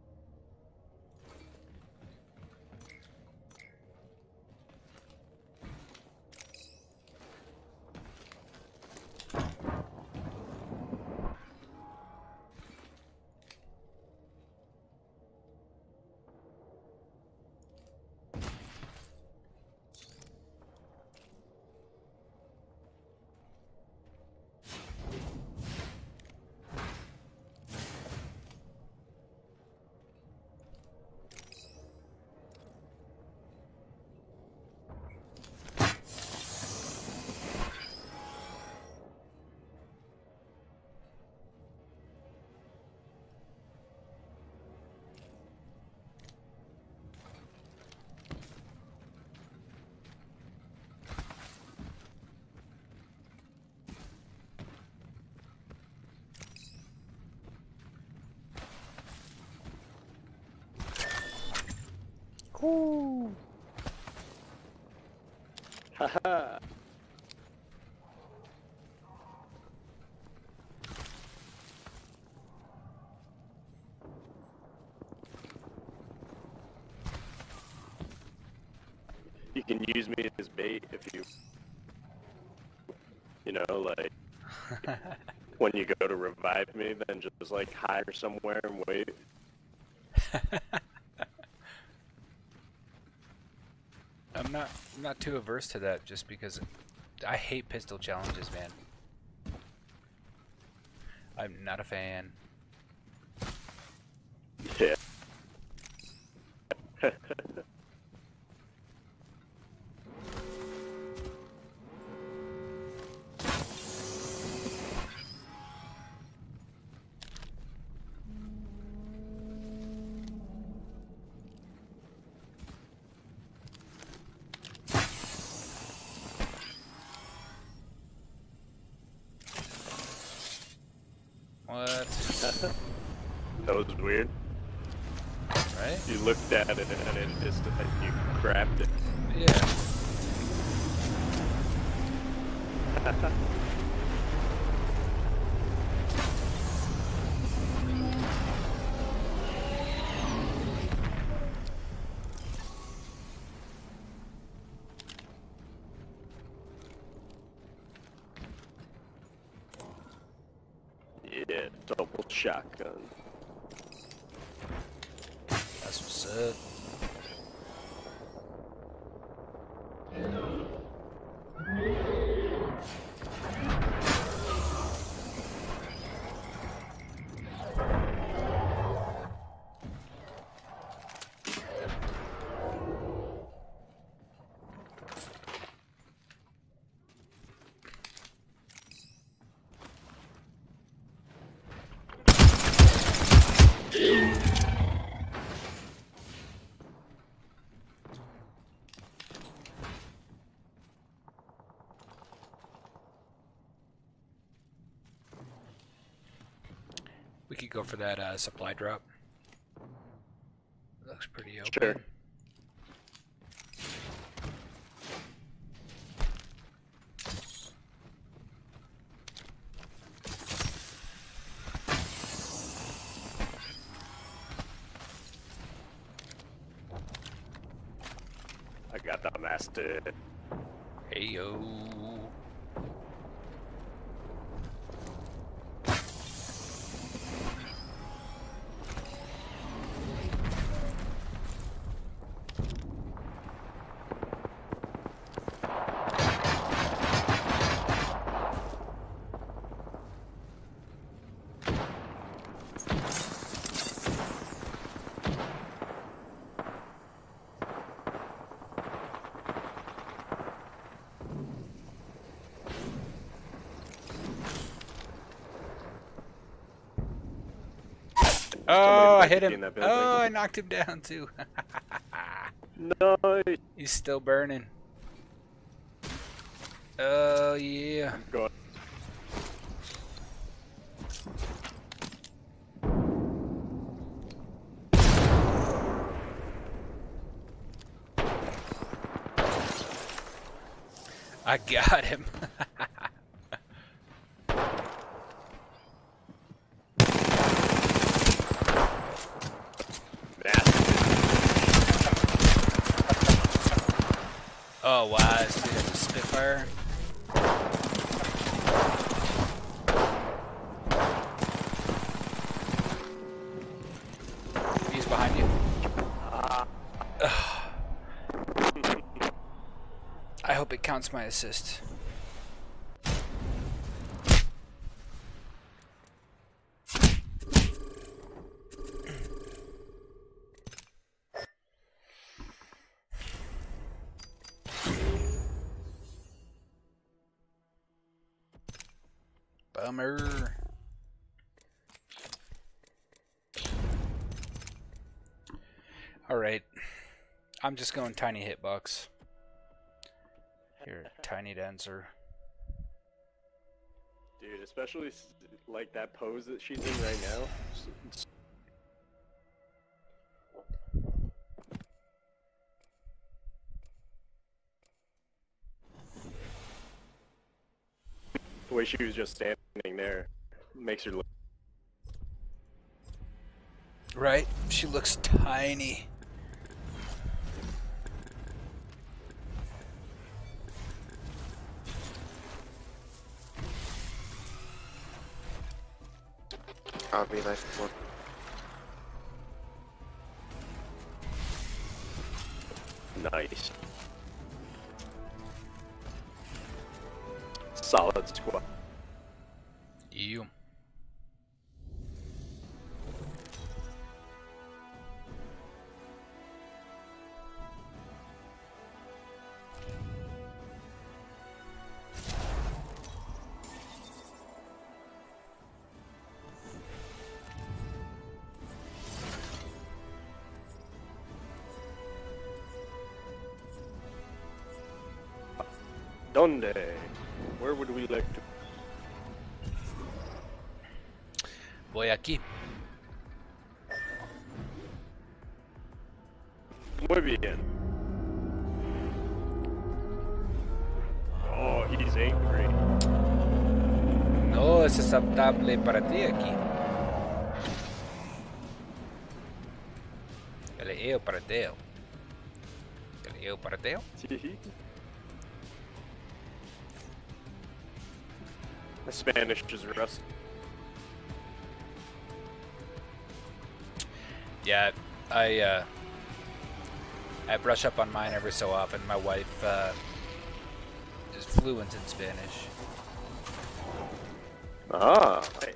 Cool. Haha. You can use me as bait if you know, like, when you go to revive me than just like hide somewhere and wait. I'm not too averse to that, just because I hate pistol challenges, man. I'm not a fan. Yeah. What? That was weird. Right? You looked at it and it just you grabbed it. Yeah. Yeah, double shotgun. That's what's up. We could go for that supply drop. Looks pretty open. Sure. I got the master. Hey yo. Oh, I hit him. Oh, I knocked him down too. No. He's still burning. Oh, yeah. Go on. I got him. Oh, wow, this dude has a Spitfire. He's behind you. I hope it counts my assist. Bummer. Alright. I'm just going tiny hitbox. Here, tiny dancer. Dude, especially like that pose that she's in right now. The way she was just standing there makes her look. Right? She looks tiny. copy, nice one. Nice. Solid squad. You. Donde? Where would we like to? Voy aquí. Muy bien. Oh, he's angry. No es aceptable para ti aquí. Galileo Parateo. Galileo Parateo. My Spanish is rusty. Yeah, I brush up on mine every so often. My wife is fluent in Spanish. Ah, nice.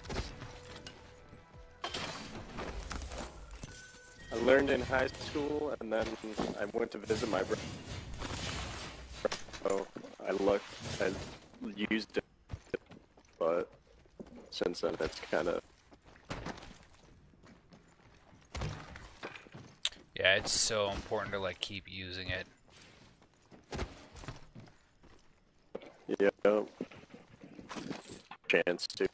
I learned in high school, and then I went to visit my brother. So I used it, but since then it's kind of. Yeah, it's so important to like keep using it. Yeah. Chance to.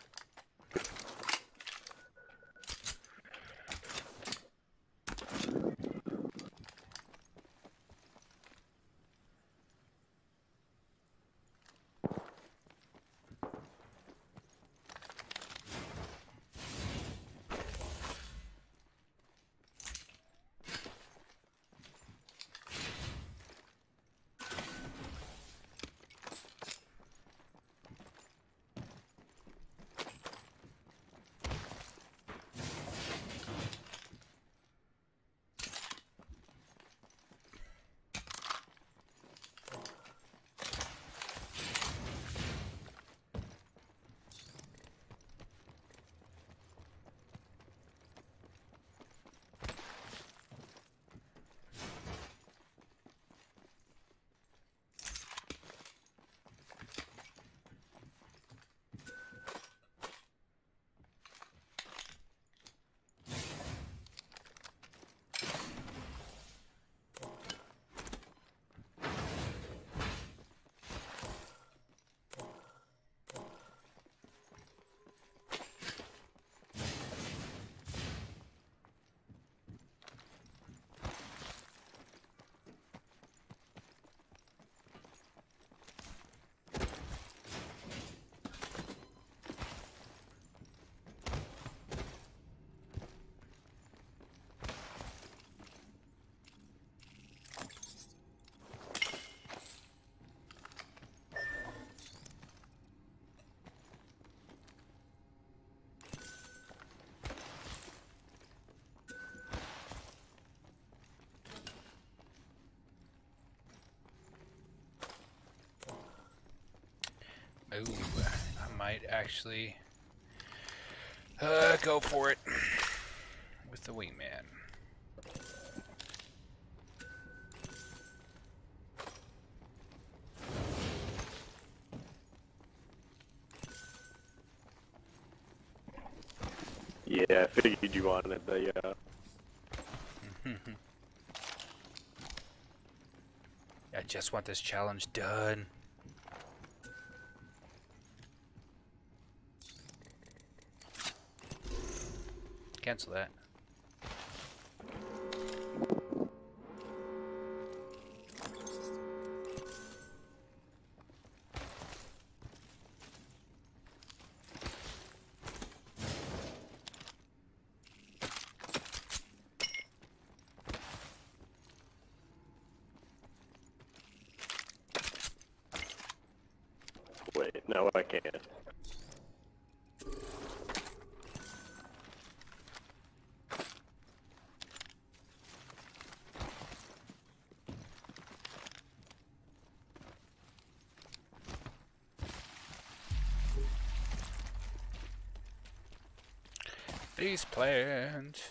Ooh, I might actually go for it with the wingman. Yeah, I figured you wanted the. I just want this challenge done. Cancel that. Wait, no, I can't. Face plant.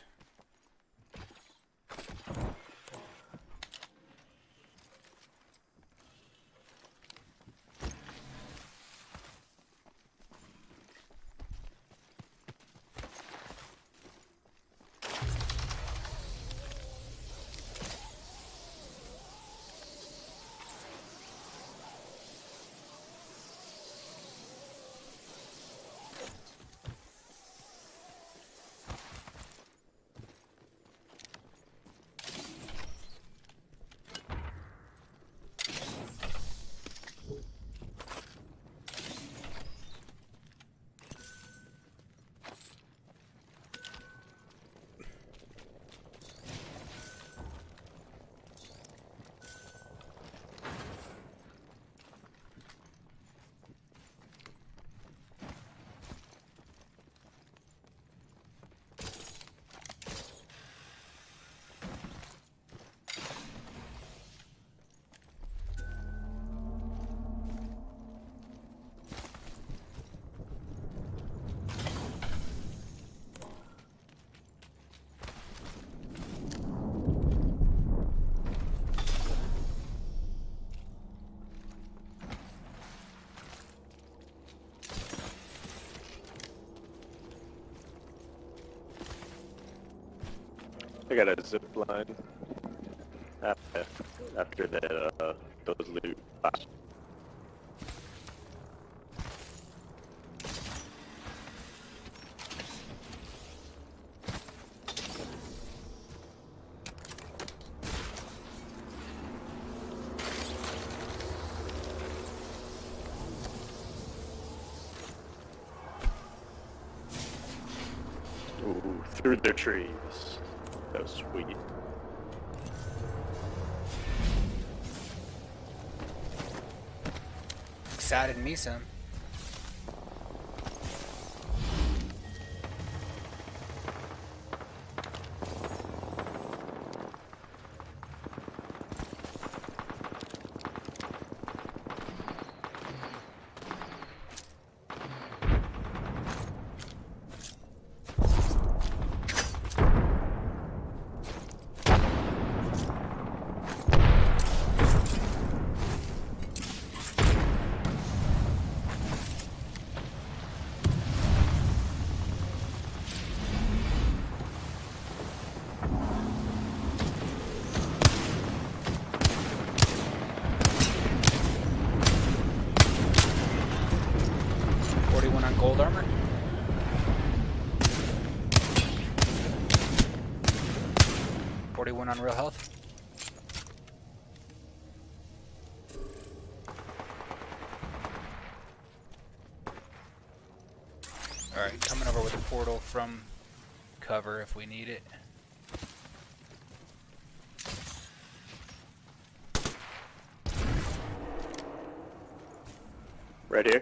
I got a zip line after that, those loot boxes. Ooh, through the trees. That was sweet. Excited me some. Gold armor. $41 on real health. Alright, coming over with a portal from cover if we need it. Right here.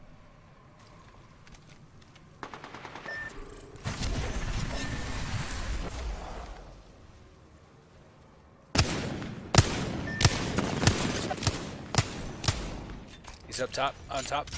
He's up top, on top.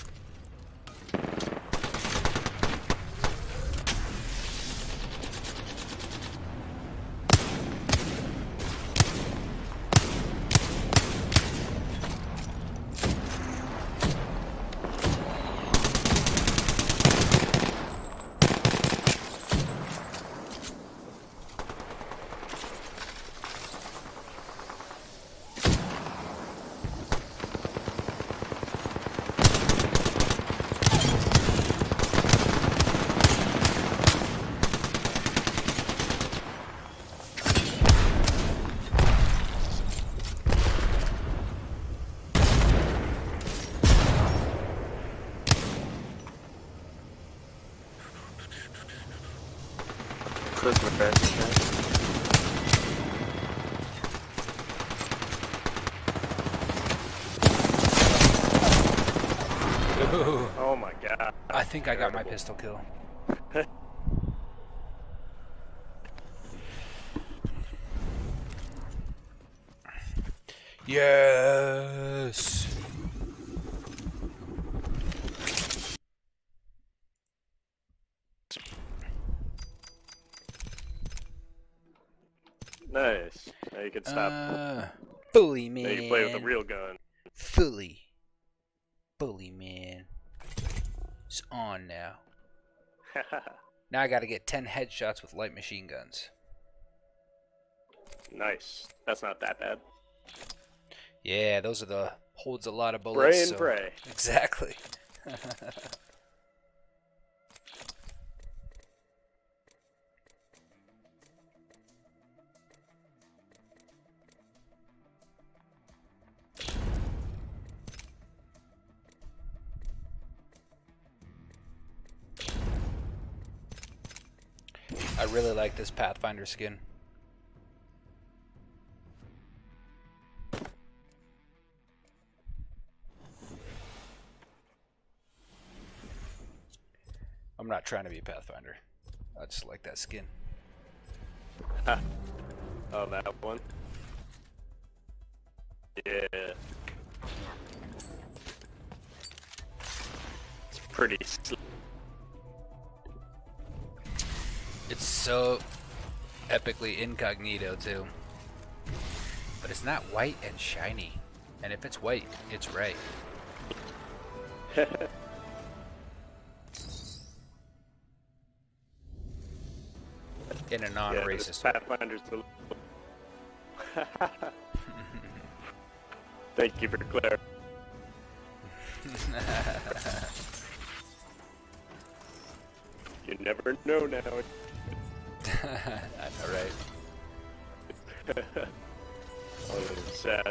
Close my best. Ooh. Oh my god. I think I got my pistol kill. Yes. Nice. Now you can stop. Fully, Now you play with a man. real gun. Fully. Fully, man. It's on now. Now I gotta get 10 headshots with light machine guns. Nice. That's not that bad. Yeah, those are the holds a lot of bullets. Pray and so... pray. Exactly. I really like this Pathfinder skin. I'm not trying to be a Pathfinder. I just like that skin. Oh, that one? Yeah. It's pretty slick. It's so epically incognito too. But it's not white and shiny. And if it's white, it's right. In a non-racist way. Pathfinder's the... Thank you for clarifying. You never know now. I know, right? Oh, that's sad.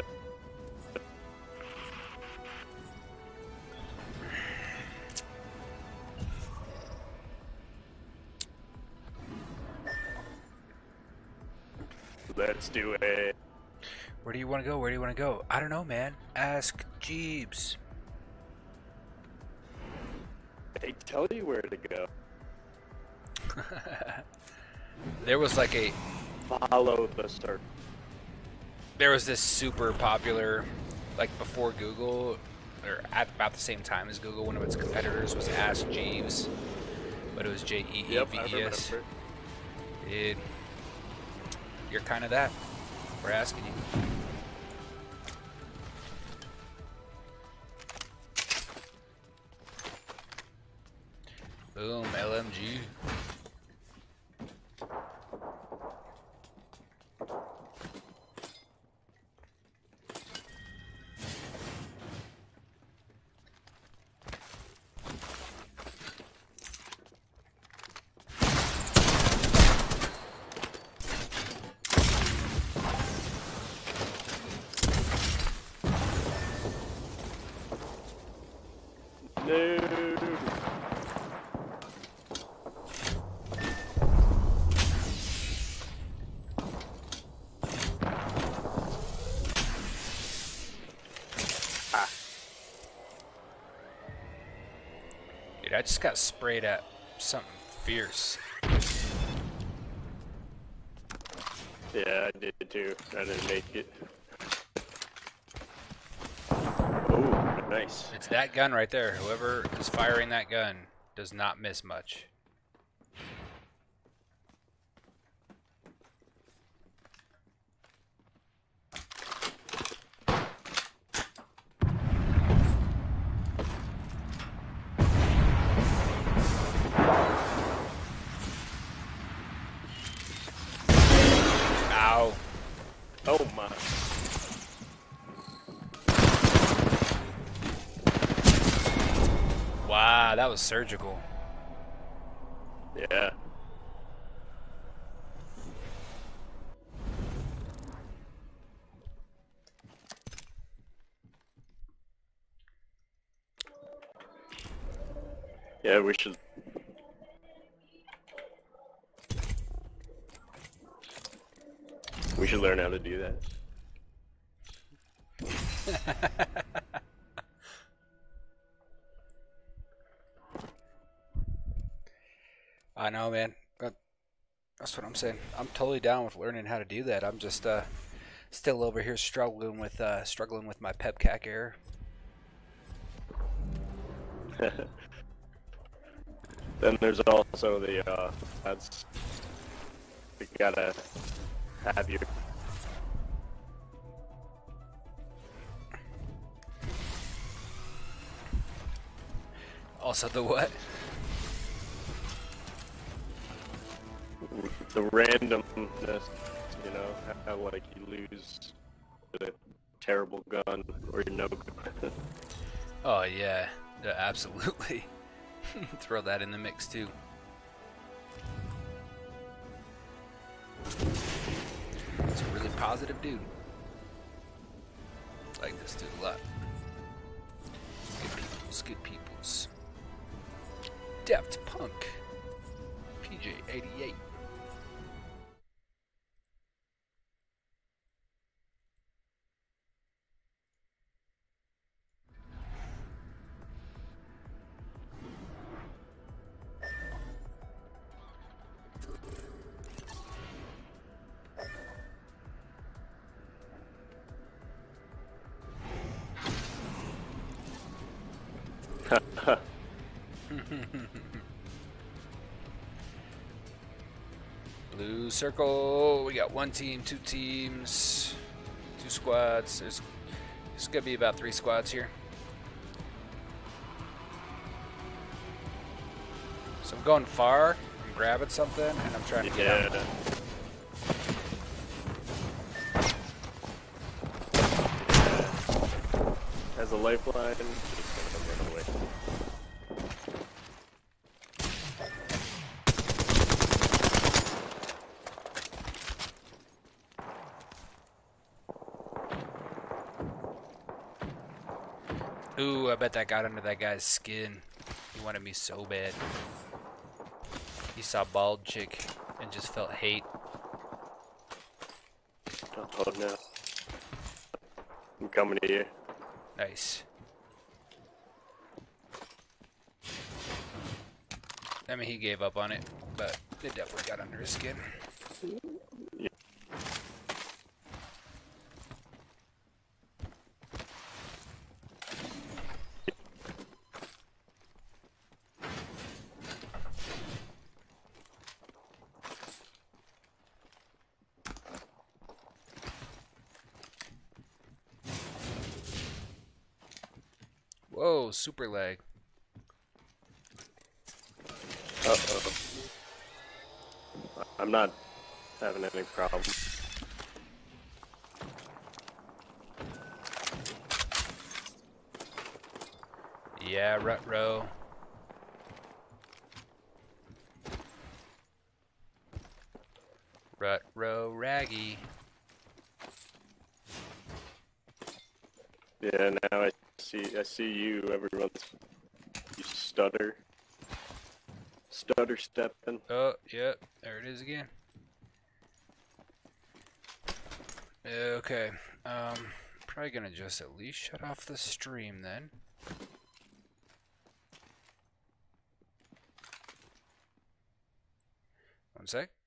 Let's do it. Where do you want to go? Where do you want to go? I don't know, man. Ask Jeeves. They tell you where to go. There was like a... Follow the circle. There was this super popular, like before Google, or at about the same time as Google, one of its competitors was Ask Jeeves. But it was Jeeves. Yep, I remember. Dude. You're kind of that. We're asking you. Boom, LMG. No. Ah. Dude, I just got sprayed at something fierce. Yeah, I did too. I didn't make it. Oh, nice. It's that gun right there. Whoever is firing that gun does not miss much. Ow. Oh my. Wow, that was surgical. Yeah. Yeah, we should. We should learn how to do that. I know, man. That's what I'm saying. I'm totally down with learning how to do that. I'm just still over here struggling with my pepcac error. Then there's also the that's we gotta have your Also the what? the randomness, you know, how like you lose a terrible gun or no gun. Oh yeah, yeah, absolutely. Throw that in the mix too. It's a really positive dude. Like this dude a lot. Good peoples. Deft Punk. PJ88. Blue circle. We got 1 team, 2 teams, 2 squads. There's gonna be about 3 squads here. So I'm going far. I'm grabbing something, and I'm trying to get out. As a lifeline, just gonna run away. Ooh, I bet that got under that guy's skin. He wanted me so bad. He saw bald chick and just felt hate. Oh no. I'm coming to you. Nice. I mean, he gave up on it, but it definitely got under his skin. Yeah. Whoa, super lag. Uh-oh. I'm not having any problem. Yeah, rut row. Rut row raggy. Yeah, now I see you, everyone's, you stutter stepping. Oh, yep, there it is again. Okay, probably gonna just at least shut off the stream then. One sec.